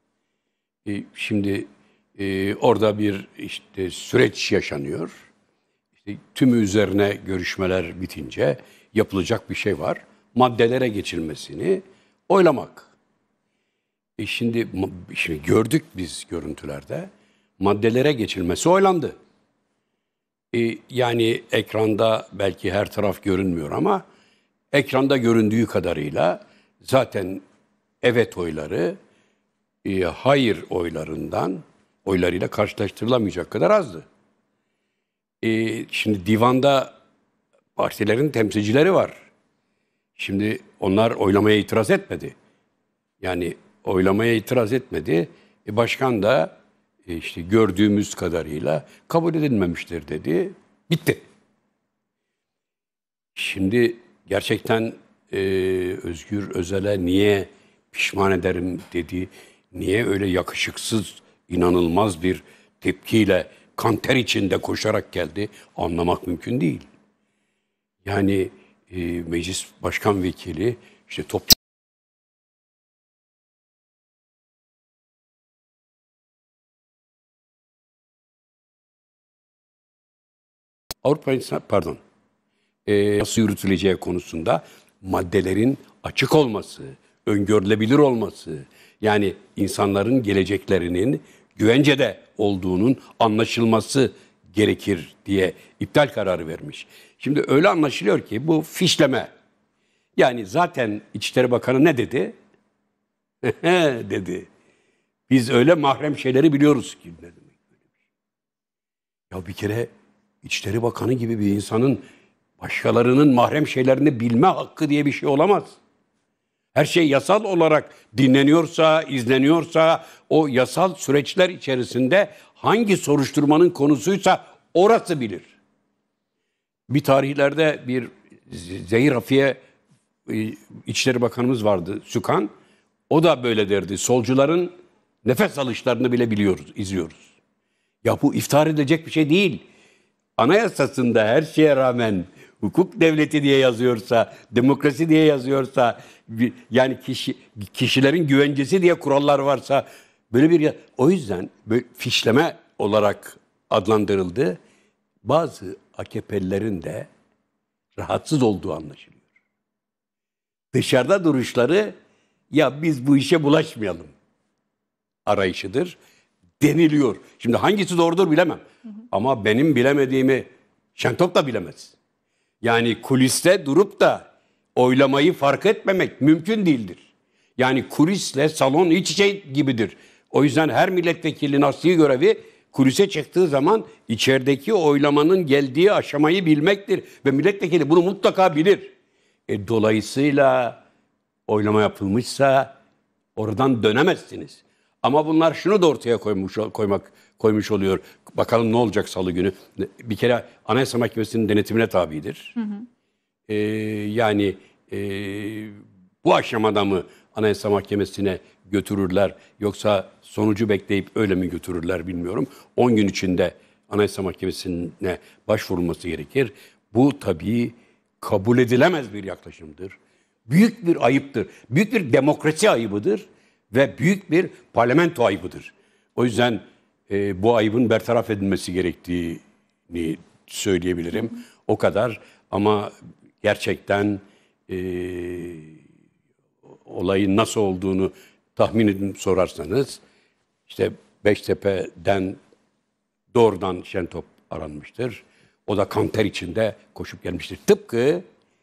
Şimdi orada bir işte süreç yaşanıyor. İşte tümü üzerine görüşmeler bitince yapılacak bir şey var. Maddelere geçilmesini oylamak. Şimdi gördük biz görüntülerde maddelere geçilmesi oylandı. Yani ekranda belki her taraf görünmüyor ama ekranda göründüğü kadarıyla zaten evet oyları hayır oylarıyla karşılaştırılamayacak kadar azdı. Şimdi divanda partilerin temsilcileri var. Şimdi onlar oylamaya itiraz etmedi. Yani oylamaya itiraz etmedi. Başkan da işte gördüğümüz kadarıyla kabul edilmemiştir dedi. Bitti. Şimdi gerçekten Özgür Özel'e niye pişman ederim dedi. Niye öyle yakışıksız, inanılmaz bir tepkiyle kan ter içinde koşarak geldi anlamak mümkün değil. Yani meclis başkan vekili işte Avrupa İnsan nasıl yürütüleceği konusunda maddelerin açık olması, öngörülebilir olması, yani insanların geleceklerinin güvencede olduğunun anlaşılması gerekir diye iptal kararı vermiş. Şimdi öyle anlaşılıyor ki bu fişleme. Yani zaten İçişleri Bakanı ne dedi? dedi. Biz öyle mahrem şeyleri biliyoruz ki. Ne demek? Ya bir kere İçişleri Bakanı gibi bir insanın başkalarının mahrem şeylerini bilme hakkı diye bir şey olamaz. Her şey yasal olarak dinleniyorsa, izleniyorsa, o yasal süreçler içerisinde hangi soruşturmanın konusuysa orası bilir. Bir tarihlerde bir Zehir Hafiye İçişleri Bakanımız vardı, Sükan. O da böyle derdi. Solcuların nefes alışlarını bile biliyoruz, izliyoruz. Ya bu iftihar edilecek bir şey değil. Anayasasında her şeye rağmen hukuk devleti diye yazıyorsa, demokrasi diye yazıyorsa, yani kişilerin güvencesi diye kurallar varsa, böyle bir o yüzden böyle fişleme olarak adlandırıldı. Bazı AKP'lilerin de rahatsız olduğu anlaşılıyor. Dışarıda duruşları, ya biz bu işe bulaşmayalım arayışıdır deniliyor. Şimdi hangisi doğrudur bilemem. Ama benim bilemediğimi Şentop da bilemez. Yani kuliste durup da oylamayı fark etmemek mümkün değildir. Yani kulisle salon iç içe gibidir. O yüzden her milletvekilinin asli görevi kulise çıktığı zaman içerideki oylamanın geldiği aşamayı bilmektir. Ve milletvekili bunu mutlaka bilir. Dolayısıyla oylama yapılmışsa oradan dönemezsiniz. Ama bunlar şunu da ortaya koymuş oluyor. Bakalım ne olacak salı günü. Bir kere Anayasa Mahkemesi'nin denetimine tabidir. Yani bu aşamada mı Anayasa Mahkemesi'ne götürürler yoksa sonucu bekleyip öyle mi götürürler bilmiyorum. 10 gün içinde Anayasa Mahkemesi'ne başvurulması gerekir. Bu tabii kabul edilemez bir yaklaşımdır. Büyük bir ayıptır. Büyük bir demokrasi ayıbıdır. Ve büyük bir parlamento ayıbıdır. O yüzden bu ayıbın bertaraf edilmesi gerektiğini söyleyebilirim. O kadar ama gerçekten olayın nasıl olduğunu tahmin edin sorarsanız işte Beştepe'den doğrudan Şentop aranmıştır. O da kanter içinde koşup gelmiştir. Tıpkı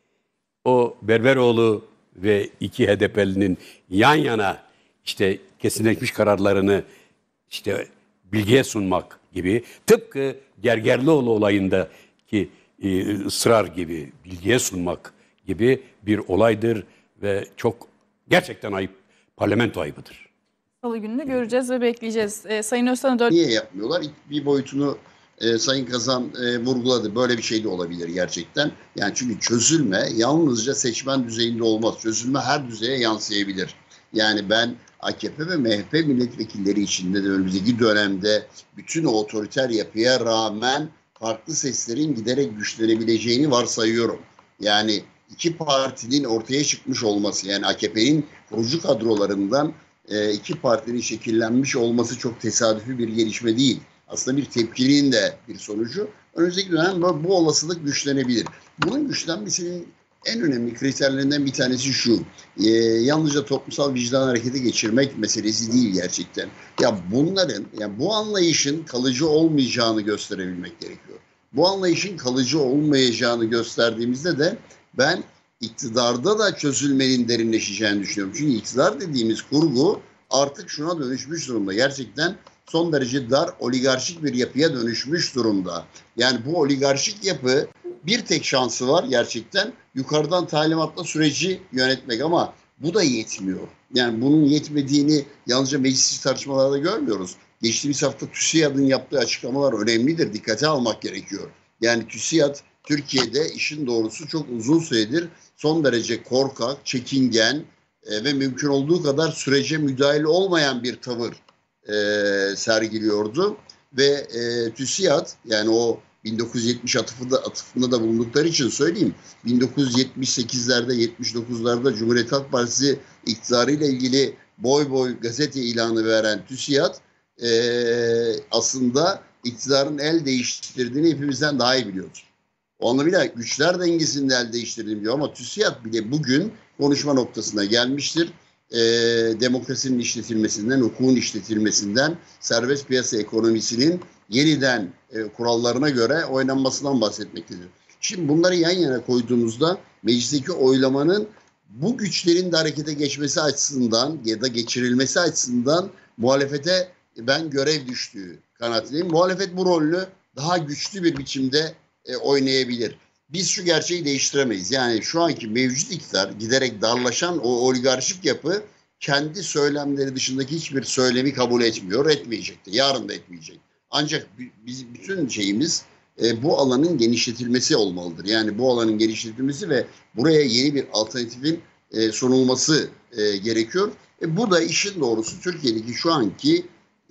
o Berberoğlu ve iki HDP'linin yan yana işte kesinleşmiş kararlarını işte bilgiye sunmak gibi, tıpkı Gergerlioğlu olayındaki ısrar gibi bilgiye sunmak gibi bir olaydır ve çok gerçekten ayıp, parlamento ayıbıdır. Salı gününü göreceğiz ve bekleyeceğiz. Sayın Öztan'a Niye yapmıyorlar? Bir boyutunu Sayın Kazan vurguladı. Böyle bir şey de olabilir gerçekten. Yani çünkü çözülme yalnızca seçmen düzeyinde olmaz. Çözülme her düzeye yansıyabilir. Yani ben AKP ve MHP milletvekilleri içinde de önümüzdeki dönemde bütün o otoriter yapıya rağmen farklı seslerin giderek güçlenebileceğini varsayıyorum. Yani iki partinin ortaya çıkmış olması, yani AKP'nin kurucu kadrolarından iki partinin şekillenmiş olması çok tesadüfi bir gelişme değil. Aslında bir tepkinin de bir sonucu. Önümüzdeki dönem bu olasılık güçlenebilir. Bunun güçlenmesinin en önemli kriterlerinden bir tanesi şu. Yalnızca toplumsal vicdan harekete geçirmek meselesi değil gerçekten. Ya bunların, yani bu anlayışın kalıcı olmayacağını gösterebilmek gerekiyor. Bu anlayışın kalıcı olmayacağını gösterdiğimizde de ben iktidarda da çözülmenin derinleşeceğini düşünüyorum. Çünkü iktidar dediğimiz kurgu artık şuna dönüşmüş durumda. Gerçekten son derece dar oligarşik bir yapıya dönüşmüş durumda. Yani bu oligarşik yapı bir tek şansı var gerçekten, yukarıdan talimatla süreci yönetmek, ama bu da yetmiyor. Yani bunun yetmediğini yalnızca meclis tartışmalarda görmüyoruz. Geçtiğimiz hafta TÜSİAD'ın yaptığı açıklamalar önemlidir, dikkate almak gerekiyor. Yani TÜSİAD Türkiye'de işin doğrusu çok uzun süredir son derece korkak, çekingen ve mümkün olduğu kadar sürece müdahil olmayan bir tavır sergiliyordu. Ve TÜSİAD, yani o 1970 atıfında da bulundukları için söyleyeyim, 1978'lerde 79'larda Cumhuriyet Halk Partisi iktidarıyla ilgili boy boy gazete ilanı veren TÜSİAD aslında iktidarın el değiştirdiğini hepimizden daha iyi biliyoruz. O anlamıyla güçler dengesinde el değiştirdiğini biliyor, ama TÜSİAD bile bugün konuşma noktasına gelmiştir. Demokrasinin işletilmesinden, hukukun işletilmesinden, serbest piyasa ekonomisinin yeniden kurallarına göre oynanmasından bahsetmektedir. Şimdi bunları yan yana koyduğumuzda meclisteki oylamanın bu güçlerin de harekete geçmesi açısından ya da geçirilmesi açısından muhalefete ben görev düştüğü kanaatindeyim. Muhalefet bu rolünü daha güçlü bir biçimde oynayabilir. Biz şu gerçeği değiştiremeyiz. Yani şu anki mevcut iktidar, giderek darlaşan o oligarşik yapı kendi söylemleri dışındaki hiçbir söylemi kabul etmiyor, etmeyecek de. Yarın da etmeyecek. Ancak biz bütün şeyimiz bu alanın genişletilmesi olmalıdır. Yani bu alanın genişletilmesi ve buraya yeni bir alternatifin sunulması gerekiyor. Bu da işin doğrusu Türkiye'deki şu anki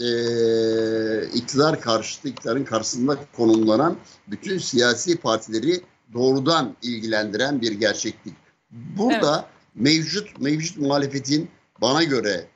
iktidar karşıtı, iktidarın karşısında konumlanan bütün siyasi partileri doğrudan ilgilendiren bir gerçeklik. Burada mevcut muhalefetin bana göre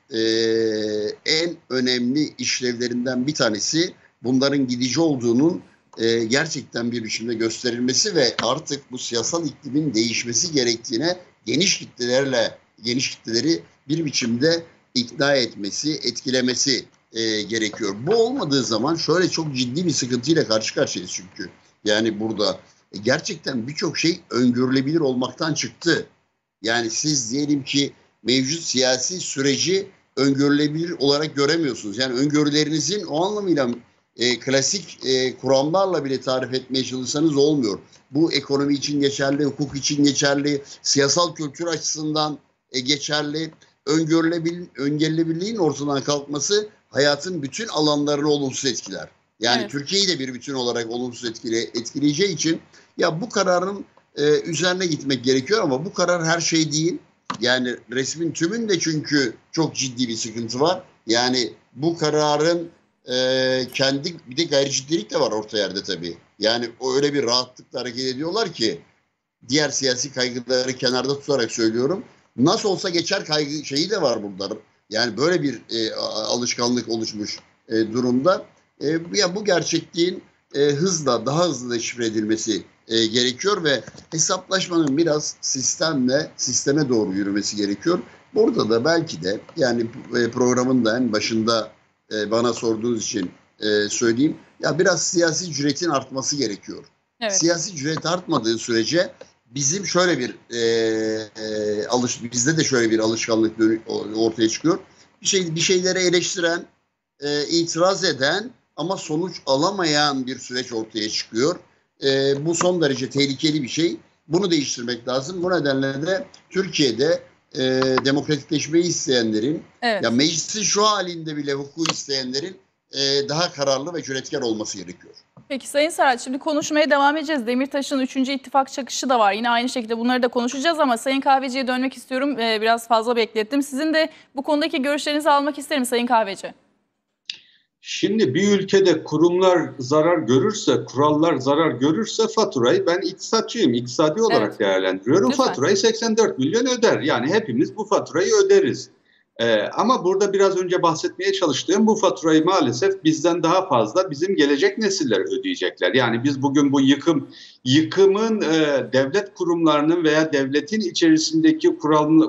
en önemli işlevlerinden bir tanesi bunların gidici olduğunun gerçekten bir biçimde gösterilmesi ve artık bu siyasal iklimin değişmesi gerektiğine geniş kitleleri bir biçimde ikna etmesi, etkilemesi gerekiyor. Bu olmadığı zaman şöyle çok ciddi bir sıkıntıyla karşı karşıyayız çünkü. Yani burada gerçekten birçok şey öngörülebilir olmaktan çıktı. Yani siz diyelim ki mevcut siyasi süreci öngörülebilir olarak göremiyorsunuz. Yani öngörülerinizin o anlamıyla klasik kuramlarla bile tarif etmeye çalışsanız olmuyor. Bu ekonomi için geçerli, hukuk için geçerli, siyasal kültür açısından geçerli. Öngörülebilirliğin ortadan kalkması hayatın bütün alanlarını olumsuz etkiler. Yani evet. Türkiye'yi de bir bütün olarak olumsuz etkileyeceği için ya bu kararın üzerine gitmek gerekiyor ama bu karar her şey değil. Yani resmin tümünde çünkü çok ciddi bir sıkıntı var. Yani bu kararın kendi bir de gayri ciddilik de var orta yerde tabii. Yani öyle bir rahatlıkla hareket ediyorlar ki diğer siyasi kaygıları kenarda tutarak söylüyorum. Nasıl olsa geçer kaygı şeyi de var burada. Yani böyle bir alışkanlık oluşmuş durumda. Ya bu gerçekliğin daha hızlı deşifre edilmesi gerekiyor ve hesaplaşmanın biraz sisteme doğru yürümesi gerekiyor. Burada da belki de yani programın da en başında bana sorduğunuz için söyleyeyim. Ya biraz siyasi cüretin artması gerekiyor. Evet. Siyasi cüret artmadığı sürece bizim şöyle bir bizde de şöyle bir alışkanlık ortaya çıkıyor. Bir şeylere eleştiren, itiraz eden ama sonuç alamayan bir süreç ortaya çıkıyor. Bu son derece tehlikeli bir şey. Bunu değiştirmek lazım. Bu nedenle de Türkiye'de demokratikleşmeyi isteyenlerin, evet. Ya meclisin şu halinde bile hukuku isteyenlerin daha kararlı ve cüretkar olması gerekiyor. Peki Sayın Serhat, şimdi konuşmaya devam edeceğiz. Demirtaş'ın 3. ittifak çakışı da var. Yine aynı şekilde bunları da konuşacağız ama Sayın Kahveci'ye dönmek istiyorum. Biraz fazla beklettim. Sizin de bu konudaki görüşlerinizi almak isterim Sayın Kahveci. Şimdi bir ülkede kurumlar zarar görürse, kurallar zarar görürse faturayı, ben iktisatçıyım, iktisadi olarak değerlendiriyorum. Lütfen. Faturayı 84 milyon öder. Yani hepimiz bu faturayı öderiz. Ama burada biraz önce bahsetmeye çalıştığım bu faturayı maalesef bizden daha fazla bizim gelecek nesiller ödeyecekler. Yani biz bugün bu yıkımın devlet kurumlarının veya devletin içerisindeki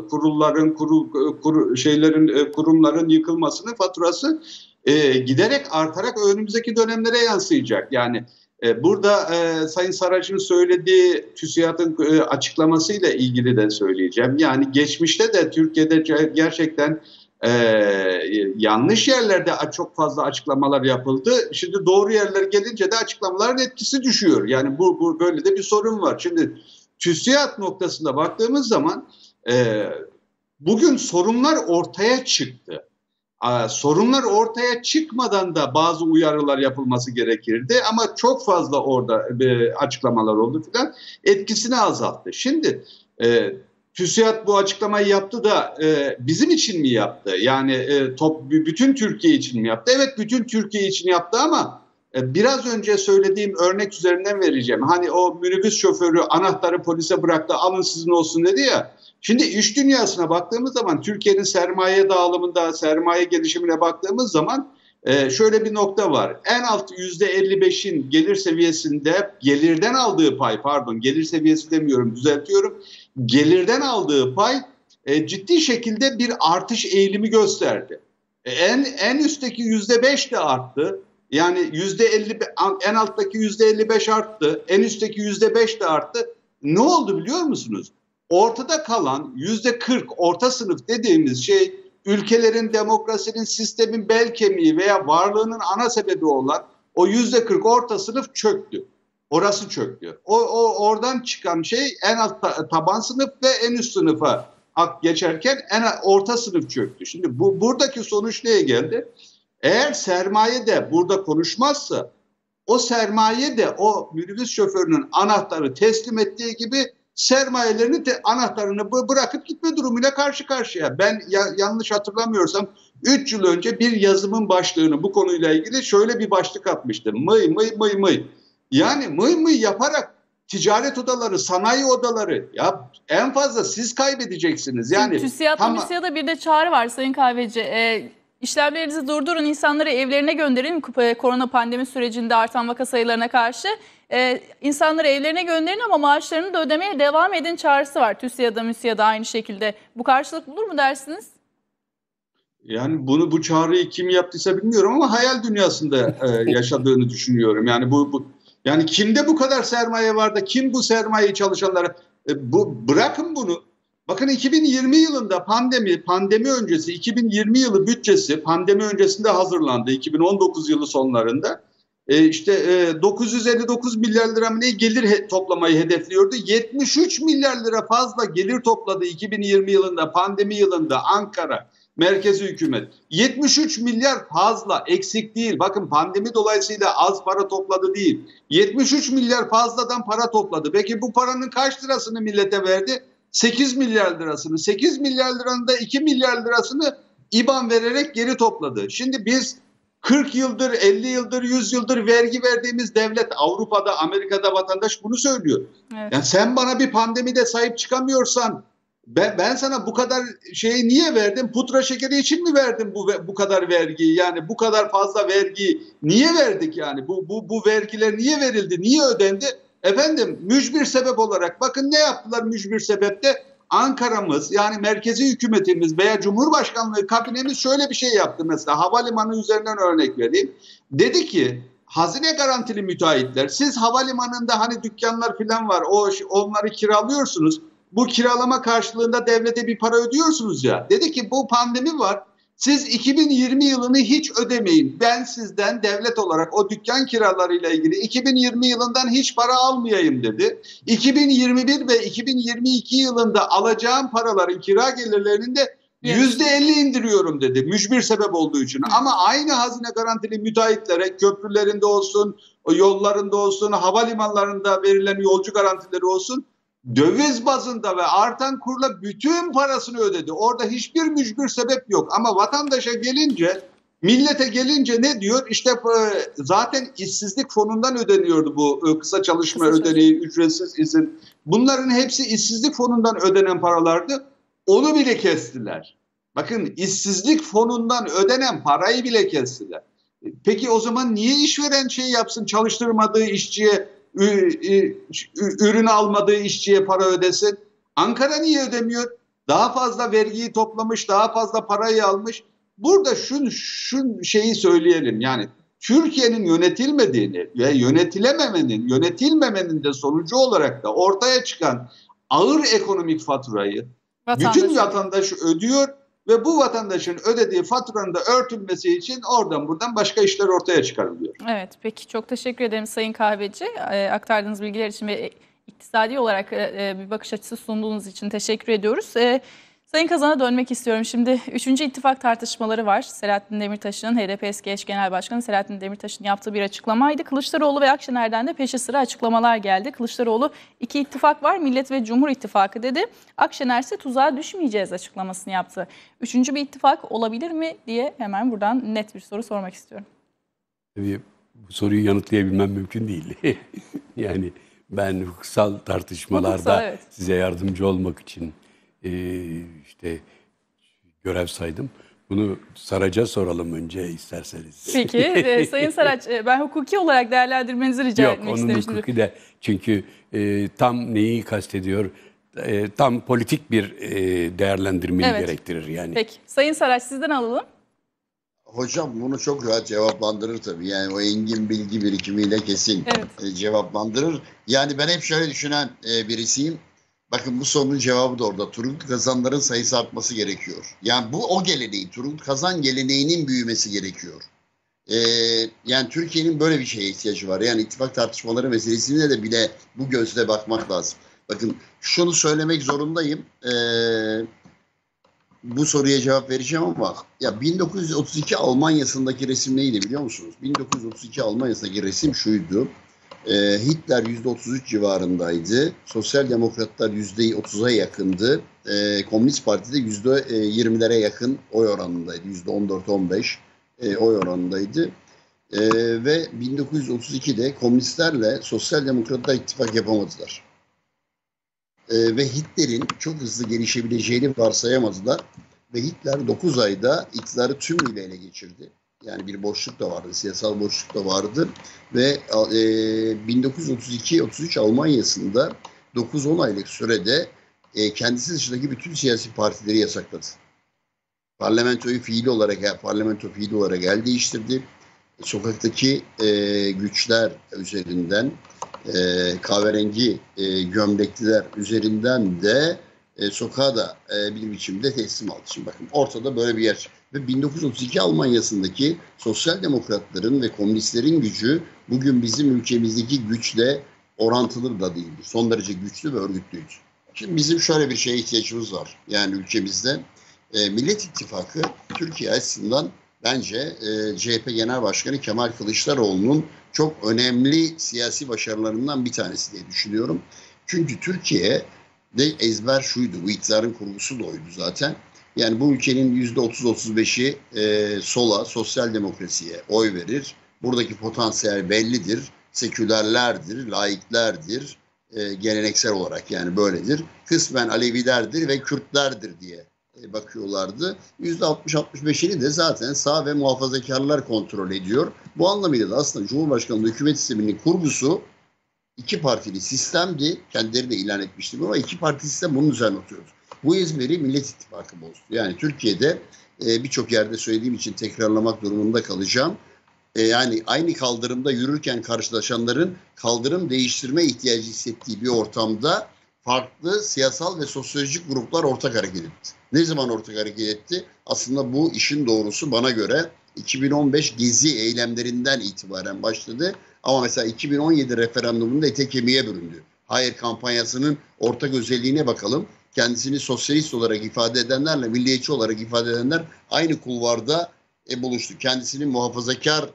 kurumların yıkılmasının faturası giderek artarak önümüzdeki dönemlere yansıyacak. Yani burada Sayın Saraç'ın söylediği TÜSİAD'ın açıklamasıyla ilgili de söyleyeceğim. Yani geçmişte de Türkiye'de gerçekten yanlış yerlerde çok fazla açıklamalar yapıldı. Şimdi doğru yerler gelince de açıklamaların etkisi düşüyor. Yani bu böyle de bir sorun var. Şimdi TÜSİAD noktasında baktığımız zaman bugün sorunlar ortaya çıktı. Sorunlar ortaya çıkmadan da bazı uyarılar yapılması gerekirdi ama çok fazla orada açıklamalar oldu filan, etkisini azalttı. Şimdi TÜSİAD bu açıklamayı yaptı da bizim için mi yaptı? Yani bütün Türkiye için mi yaptı? Evet, bütün Türkiye için yaptı ama biraz önce söylediğim örnek üzerinden vereceğim. Hani o minibüs şoförü anahtarı polise bıraktı, alın sizin olsun dedi ya. Şimdi iş dünyasına baktığımız zaman, Türkiye'nin sermaye dağılımında, sermaye gelişimine baktığımız zaman şöyle bir nokta var. En alt %55'in gelir seviyesinde gelirden aldığı pay, gelir seviyesi demiyorum, düzeltiyorum. Gelirden aldığı pay ciddi şekilde bir artış eğilimi gösterdi. En üstteki %5 de arttı. Yani en alttaki %55 arttı, en üstteki %5 de arttı. Ne oldu biliyor musunuz? ortada kalan %40 orta sınıf dediğimiz şey ülkelerin, demokrasinin, sistemin bel kemiği veya varlığının ana sebebi olan o %40 orta sınıf çöktü. Orası çöktü. Oradan çıkan şey en alt taban sınıf ve en üst sınıfa geçerken orta sınıf çöktü. Şimdi buradaki sonuç neye geldi? Eğer sermaye de burada konuşmazsa o sermaye de o minibüs şoförünün anahtarı teslim ettiği gibi sermayelerini anahtarını bırakıp gitme durumuyla karşı karşıya. Ben yanlış hatırlamıyorsam 3 yıl önce bir yazımın başlığını bu konuyla ilgili şöyle bir başlık atmıştım. Mıy. Yani mıy yaparak ticaret odaları, sanayi odaları ya en fazla siz kaybedeceksiniz. Yani TÜSİAD'da bir de çağrı var Sayın Kahveci. İşlemlerinizi durdurun, insanları evlerine gönderin. Korona pandemi sürecinde artan vaka sayılarına karşı. İnsanları evlerine gönderin ama maaşlarını da ödemeye devam edin çağrısı var. TÜSİAD'da, MÜSİAD'da aynı şekilde. Bu karşılık bulur mu dersiniz? Yani bu çağrıyı kim yaptıysa bilmiyorum ama hayal dünyasında yaşadığını düşünüyorum. Yani yani kimde bu kadar sermaye var da kim bu sermayeyi çalışanlara bırakın bunu. Bakın 2020 yılında pandemi öncesi 2020 yılı bütçesi pandemi öncesinde hazırlandı 2019 yılı sonlarında. 959 milyar lira ne gelir toplamayı hedefliyordu. 73 milyar lira fazla gelir topladı 2020 yılında pandemi yılında Ankara merkezi hükümet. 73 milyar fazla, eksik değil. Bakın pandemi dolayısıyla az para topladı değil. 73 milyar fazladan para topladı. Peki bu paranın kaç lirasını millete verdi? 8 milyar lirasını. 8 milyar liranın da 2 milyar lirasını İBAN vererek geri topladı. Şimdi biz 40 yıldır, 50 yıldır, 100 yıldır vergi verdiğimiz devlet Avrupa'da, Amerika'da vatandaş bunu söylüyor. Evet. Yani sen bana bir pandemide sahip çıkamıyorsan ben sana bu kadar şeyi niye verdim? Pudra şekeri için mi verdim bu kadar vergiyi? Yani bu kadar fazla vergiyi niye verdik yani? Bu vergiler niye verildi? Niye ödendi? Efendim mücbir sebep olarak bakın ne yaptılar mücbir sebepte? Ankara'mız yani merkezi hükümetimiz veya Cumhurbaşkanlığı kabinemiz şöyle bir şey yaptı mesela havalimanı üzerinden örnek vereyim. Dedi ki hazine garantili müteahhitler siz havalimanında hani dükkanlar falan var onları kiralıyorsunuz. Bu kiralama karşılığında devlete bir para ödüyorsunuz ya. Dedi ki bu pandemi var. Siz 2020 yılını hiç ödemeyin. Ben sizden devlet olarak o dükkan kiralarıyla ilgili 2020 yılından hiç para almayayım dedi. 2021 ve 2022 yılında alacağım paraların kira gelirlerinin de %50 indiriyorum dedi. Mücbir sebep olduğu için. Ama aynı hazine garantili müteahhitlere köprülerinde olsun, yollarında olsun, havalimanlarında verilen yolcu garantileri olsun döviz bazında ve artan kurla bütün parasını ödedi. Orada hiçbir mücbir sebep yok. Ama vatandaşa gelince, millete gelince ne diyor? İşte zaten işsizlik fonundan ödeniyordu bu kısa çalışma ödeneği, ücretsiz izin. Bunların hepsi işsizlik fonundan ödenen paralardı. Onu bile kestiler. Bakın işsizlik fonundan ödenen parayı bile kestiler. Peki o zaman niye işveren şey yapsın, çalıştırmadığı işçiye ürün almadığı işçiye para ödesin? Ankara niye ödemiyor? Daha fazla vergiyi toplamış, daha fazla parayı almış. Burada şu şeyi söyleyelim. Yani Türkiye'nin yönetilmediğini ve yönetilmemenin de sonucu olarak da ortaya çıkan ağır ekonomik faturayı bütün vatandaş ödüyor ve bu vatandaşın ödediği faturanın da örtülmesi için oradan buradan başka işler ortaya çıkarılıyor. Evet, peki çok teşekkür ederim Sayın Kahveci. Aktardığınız bilgiler için ve iktisadi olarak bir bakış açısı sunduğunuz için teşekkür ediyoruz. Sayın Kazan'a dönmek istiyorum. Şimdi 3. ittifak tartışmaları var. Selahattin Demirtaş'ın, HDP eski eş genel başkanı Selahattin Demirtaş'ın yaptığı bir açıklamaydı. Kılıçdaroğlu ve Akşener'den de peşi sıra açıklamalar geldi. Kılıçdaroğlu 2 ittifak var, Millet ve Cumhur İttifakı dedi. Akşener ise tuzağa düşmeyeceğiz açıklamasını yaptı. 3. bir ittifak olabilir mi diye hemen buradan net bir soru sormak istiyorum. Tabii bu soruyu yanıtlayabilmem mümkün değil. Yani ben hukuksal tartışmalarda evet, size yardımcı olmak için işte görev saydım. Bunu Saraç'a soralım önce isterseniz. Peki Sayın Saraç, ben hukuki olarak değerlendirmenizi rica etmek isterim. Yok onun hukuki de çünkü tam neyi kastediyor? Tam politik bir değerlendirmeyi gerektirir yani. Peki Sayın Saraç sizden alalım. Hocam bunu çok rahat cevaplandırır tabii. Yani o engin bilgi birikimiyle kesin cevaplandırır. Yani ben hep şöyle düşünen birisiyim. Bakın bu sorunun cevabı da orada. Turgut Kazanların sayısı artması gerekiyor. Yani bu o geleneği, Turgut Kazan geleneğinin büyümesi gerekiyor. Yani Türkiye'nin böyle bir şeye ihtiyacı var. Yani ittifak tartışmaları meselesine de bile bu gözle bakmak lazım. Bakın şunu söylemek zorundayım. Bu soruya cevap vereceğim ama ya 1932 Almanya'sındaki resim neydi biliyor musunuz? 1932 Almanya'sındaki resim şuydu. Hitler %33 civarındaydı. Sosyal demokratlar %30'a yakındı. Komünist Parti de %20'lere yakın oy oranındaydı. %14-15 oy oranındaydı. Ve 1932'de komünistlerle sosyal demokratlar ittifak yapamadılar. Ve Hitler'in çok hızlı gelişebileceğini varsayamadılar. Ve Hitler 9 ayda iktidarı tümüyle ele geçirdi. Yani bir boşluk da vardı, siyasal boşluk da vardı. Ve 1932-33 Almanya'sında 9-10 aylık sürede kendisi dışındaki bütün siyasi partileri yasakladı. Parlamento fiili olarak el değiştirdi. Sokaktaki güçler üzerinden, kahverengi gömlekliler üzerinden de sokağa da bir biçimde teslim aldı. Şimdi bakın ortada böyle bir yer. Ve 1932 Almanya'sındaki sosyal demokratların ve komünistlerin gücü bugün bizim ülkemizdeki güçle orantılı da değildi. Son derece güçlü ve örgütlüydü. Şimdi bizim şöyle bir şeye ihtiyacımız var. Yani ülkemizde Millet İttifakı Türkiye açısından bence CHP Genel Başkanı Kemal Kılıçdaroğlu'nun çok önemli siyasi başarılarından bir tanesi diye düşünüyorum. Çünkü Türkiye'de ezber şuydu, bu iktidarın kurgusu da oydu zaten. Yani bu ülkenin %30-35'i sola, sosyal demokrasiye oy verir. Buradaki potansiyel bellidir. Sekülerlerdir, laiklerdir, geleneksel olarak yani böyledir. Kısmen Alevilerdir ve Kürtlerdir diye bakıyorlardı. %60-65'ini de zaten sağ ve muhafazakarlar kontrol ediyor. Bu anlamıyla da aslında Cumhurbaşkanlığı hükümet sisteminin kurgusu iki partili sistemdi. Kendileri de ilan etmişti ama iki partili sistem bunun üzerine oturuyordu. Bu ezberi Millet İttifakı bozdu. Yani Türkiye'de birçok yerde söylediğim için tekrarlamak durumunda kalacağım. Yani aynı kaldırımda yürürken karşılaşanların kaldırım değiştirme ihtiyacı hissettiği bir ortamda farklı siyasal ve sosyolojik gruplar ortak hareket etti. Ne zaman ortak hareket etti? Aslında bu işin doğrusu bana göre 2015 Gezi eylemlerinden itibaren başladı. Ama mesela 2017 referandumunda ete kemiğe büründü. Hayır kampanyasının ortak özelliğine bakalım. Kendisini sosyalist olarak ifade edenlerle milliyetçi olarak ifade edenler aynı kulvarda buluştu. Kendisini muhafazakar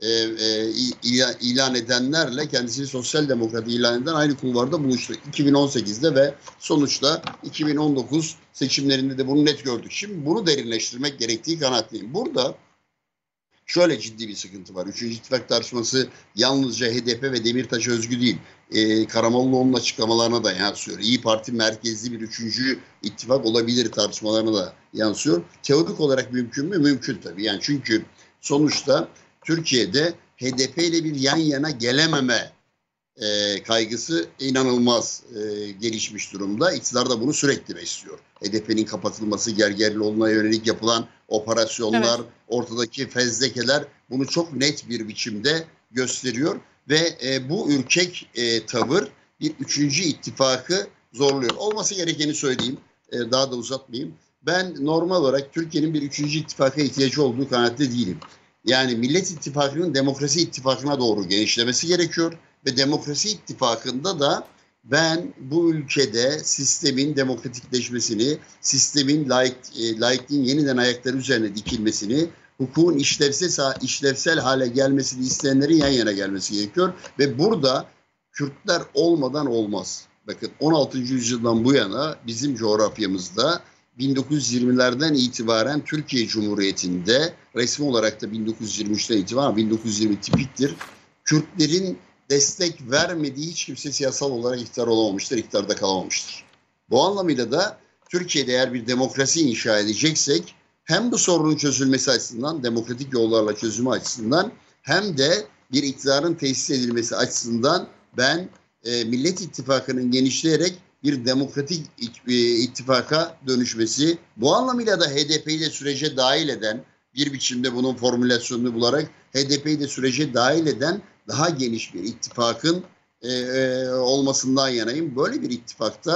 ilan edenlerle kendisini sosyal demokrat ilan eden aynı kulvarda buluştu. 2018'de ve sonuçta 2019 seçimlerinde de bunu net gördük. Şimdi bunu derinleştirmek gerektiği kanaatindeyim. Burada şöyle ciddi bir sıkıntı var. Üçüncü ittifak tartışması yalnızca HDP ve Demirtaş'a özgü değil. Karamollaoğlu'nun açıklamalarına da yansıyor. İYİ Parti merkezli bir üçüncü ittifak olabilir tartışmalarına da yansıyor. Teorik olarak mümkün mü? Mümkün tabii. Yani çünkü sonuçta Türkiye'de HDP ile bir yan yana gelememe kaygısı inanılmaz gelişmiş durumda. İktidar da bunu sürekli besliyor. HDP'nin kapatılması, Gergerlioğlu'na yönelik yapılan operasyonlar, evet, ortadaki fezlekeler bunu çok net bir biçimde gösteriyor. Ve bu ürkek tavır bir üçüncü ittifakı zorluyor. Olması gerekeni söyleyeyim, daha da uzatmayayım. Ben normal olarak Türkiye'nin bir üçüncü ittifaka ihtiyacı olduğu kanaatinde değilim. Yani Millet İttifakı'nın Demokrasi İttifakı'na doğru genişlemesi gerekiyor. Ve Demokrasi İttifakı'nda da ben bu ülkede sistemin demokratikleşmesini, sistemin laikliğin yeniden ayakları üzerine dikilmesini, hukukun işlevsel hale gelmesini isteyenlerin yan yana gelmesi gerekiyor. Ve burada Kürtler olmadan olmaz. Bakın 16. yüzyıldan bu yana bizim coğrafyamızda 1920'lerden itibaren Türkiye Cumhuriyeti'nde resmi olarak da 1923'ten itibaren 1920 tipiktir. Kürtlerin destek vermediği hiç kimse siyasal olarak iktidar olamamıştır, iktidarda kalamamıştır. Bu anlamıyla da Türkiye'de eğer bir demokrasi inşa edeceksek hem bu sorunun çözülmesi açısından, demokratik yollarla çözümü açısından hem de bir iktidarın tesis edilmesi açısından ben Millet İttifakı'nın genişleyerek bir demokratik ittifaka dönüşmesi, bu anlamıyla da HDP'yi de sürece dahil eden, bir biçimde bunun formülasyonunu bularak HDP'yi de sürece dahil eden daha geniş bir ittifakın olmasından yanayım. Böyle bir ittifakta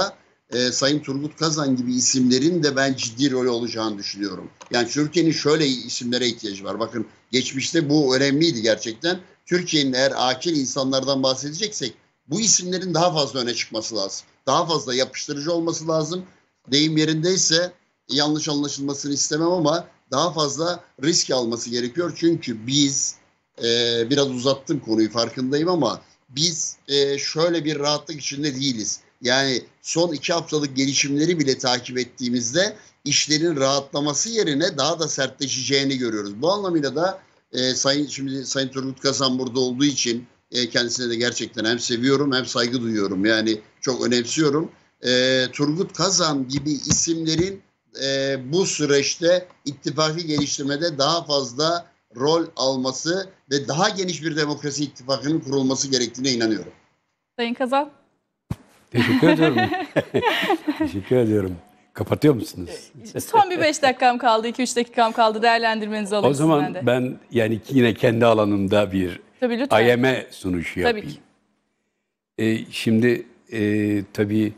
Sayın Turgut Kazan gibi isimlerin de ben ciddi rol olacağını düşünüyorum. Yani Türkiye'nin şöyle isimlere ihtiyacı var. Bakın geçmişte bu önemliydi gerçekten. Türkiye'nin eğer akil insanlardan bahsedeceksek bu isimlerin daha fazla öne çıkması lazım. Daha fazla yapıştırıcı olması lazım. Deyim yerindeyse yanlış anlaşılmasını istemem ama daha fazla risk alması gerekiyor. Çünkü biz biraz uzattım konuyu farkındayım ama biz şöyle bir rahatlık içinde değiliz. Yani son 2 haftalık gelişimleri bile takip ettiğimizde işlerin rahatlaması yerine daha da sertleşeceğini görüyoruz. Bu anlamıyla da Sayın Turgut Kazan burada olduğu için kendisine de gerçekten hem seviyorum hem saygı duyuyorum. Yani çok önemsiyorum. Turgut Kazan gibi isimlerin bu süreçte ittifakı geliştirmede daha fazla rol alması ve daha geniş bir demokrasi ittifakının kurulması gerektiğine inanıyorum. Sayın Kazan. Teşekkür ediyorum. Teşekkür ediyorum. Kapatıyor musunuz? Son bir 5 dakikam kaldı, 2-3 dakikam kaldı. Değerlendirmenizi alayım O zaman sizden de. ben yani yine kendi alanımda bir Tabii, lütfen. AYM sunuşu yapayım. Tabii ki. Şimdi tabii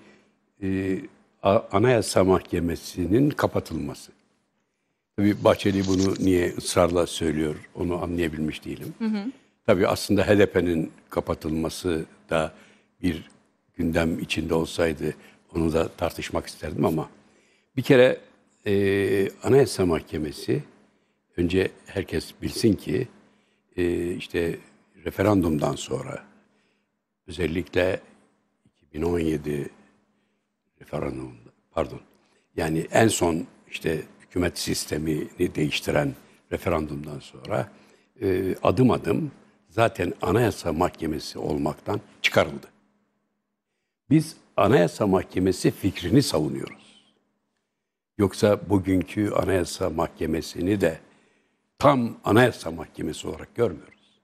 Anayasa Mahkemesi'nin kapatılması. Tabii Bahçeli bunu niye ısrarla söylüyor onu anlayabilmiş değilim. Tabii aslında HDP'nin kapatılması da bir gündem içinde olsaydı onu da tartışmak isterdim ama bir kere Anayasa Mahkemesi önce herkes bilsin ki işte referandumdan sonra özellikle 2017 referandumunda yani en son işte hükümet sistemini değiştiren referandumdan sonra adım adım zaten Anayasa Mahkemesi olmaktan çıkarıldı. Biz Anayasa Mahkemesi fikrini savunuyoruz. Yoksa bugünkü Anayasa Mahkemesi'ni de tam Anayasa Mahkemesi olarak görmüyoruz.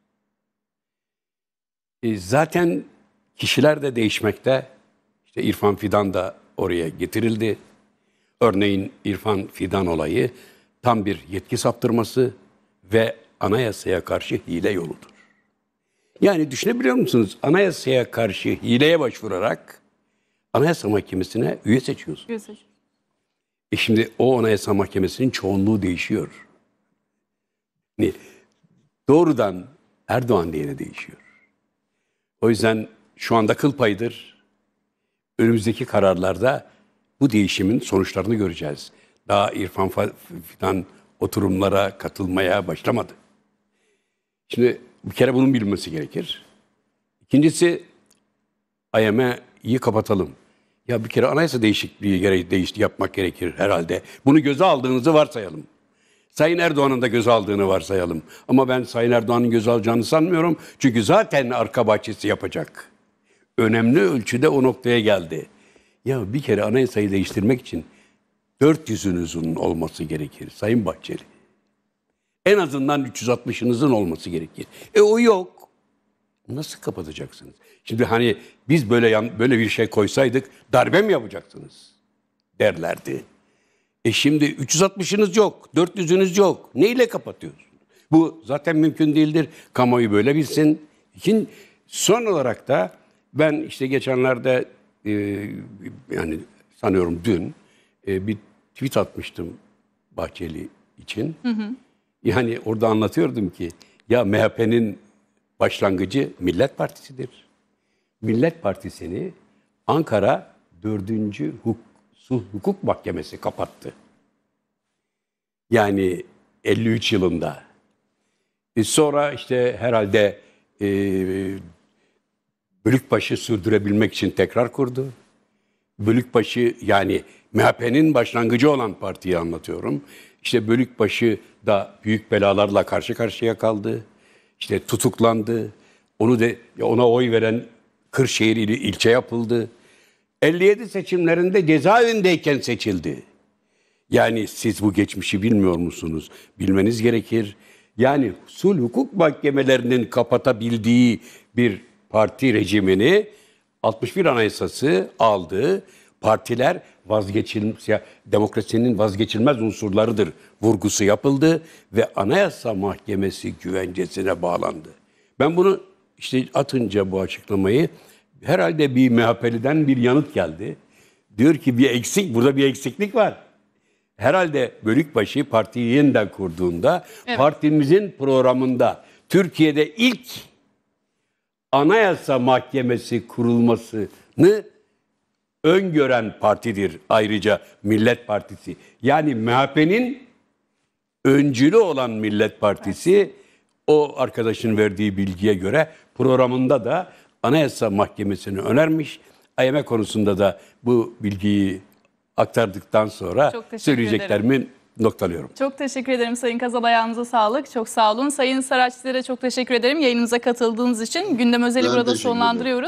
Zaten kişiler de değişmekte. İşte İrfan Fidan da oraya getirildi. Örneğin İrfan Fidan olayı tam bir yetki saptırması ve anayasaya karşı hile yoludur. Yani düşünebiliyor musunuz? Anayasaya karşı hileye başvurarak Anayasa Mahkemesi'ne üye seçiyorsunuz. Şimdi o Anayasa Mahkemesi'nin çoğunluğu değişiyor. Yani doğrudan Erdoğan diyene değişiyor. O yüzden şu anda kıl payıdır. Önümüzdeki kararlarda bu değişimin sonuçlarını göreceğiz. Daha İrfan Fidan oturumlara katılmaya başlamadı. Şimdi bir kere bunun bilinmesi gerekir. İkincisi AYM'yi kapatalım. Ya bir kere anayasa değişikliği yapmak gerekir herhalde. Bunu göze aldığınızı varsayalım. Sayın Erdoğan'ın da göze aldığını varsayalım. Ama ben Sayın Erdoğan'ın göze alacağını sanmıyorum. Çünkü zaten arka bahçesi yapacak. Önemli ölçüde o noktaya geldi. Ya bir kere anayasayı değiştirmek için 400'ünüzün olması gerekir Sayın Bahçeli. En azından 360'ınızın olması gerekir. O yok. Nasıl kapatacaksınız? Şimdi hani biz böyle bir şey koysaydık darbe mi yapacaksınız derlerdi. Şimdi 360'ınız yok, 400'ünüz yok. Neyle kapatıyorsunuz? Bu zaten mümkün değildir. Kamuoyu böyle bilsin. Son olarak da ben işte geçenlerde yani sanıyorum dün bir tweet atmıştım Bahçeli için. Yani orada anlatıyordum ki ya MHP'nin başlangıcı Millet Partisi'dir. Millet Partisi'ni Ankara 4. Hukuk Mahkemesi kapattı. Yani 53 yılında. Sonra işte herhalde Bölükbaşı sürdürebilmek için tekrar kurdu. Bölükbaşı yani MHP'nin başlangıcı olan partiyi anlatıyorum. İşte Bölükbaşı da büyük belalarla karşı karşıya kaldı. İşte tutuklandı. Ona oy veren Kırşehir ilçe yapıldı. 57 seçimlerinde cezaevindeyken seçildi. Yani siz bu geçmişi bilmiyor musunuz? Bilmeniz gerekir. Yani usul hukuk mahkemelerinin kapatabildiği bir parti rejimini 61 Anayasası aldı. Partiler demokrasinin vazgeçilmez unsurlarıdır vurgusu yapıldı ve Anayasa Mahkemesi güvencesine bağlandı. Ben bunu işte atınca bu açıklamayı herhalde bir MHP'liden bir yanıt geldi. Diyor ki burada bir eksiklik var. Herhalde Bölükbaşı partiyi yeniden kurduğunda partimizin programında Türkiye'de ilk Anayasa Mahkemesi kurulmasını öngören partidir ayrıca Millet Partisi. Yani MHP'nin öncülü olan Millet Partisi o arkadaşın verdiği bilgiye göre programında da Anayasa Mahkemesi'ni önermiş. AYM konusunda da bu bilgiyi aktardıktan sonra söyleyeceklerimi noktalıyorum. Çok teşekkür ederim Sayın Kazan. Ayağınıza sağlık. Çok sağ olun. Sayın Saraç, size de çok teşekkür ederim. Yayınımıza katıldığınız için. Gündem Özel'i burada sonlandırıyoruz.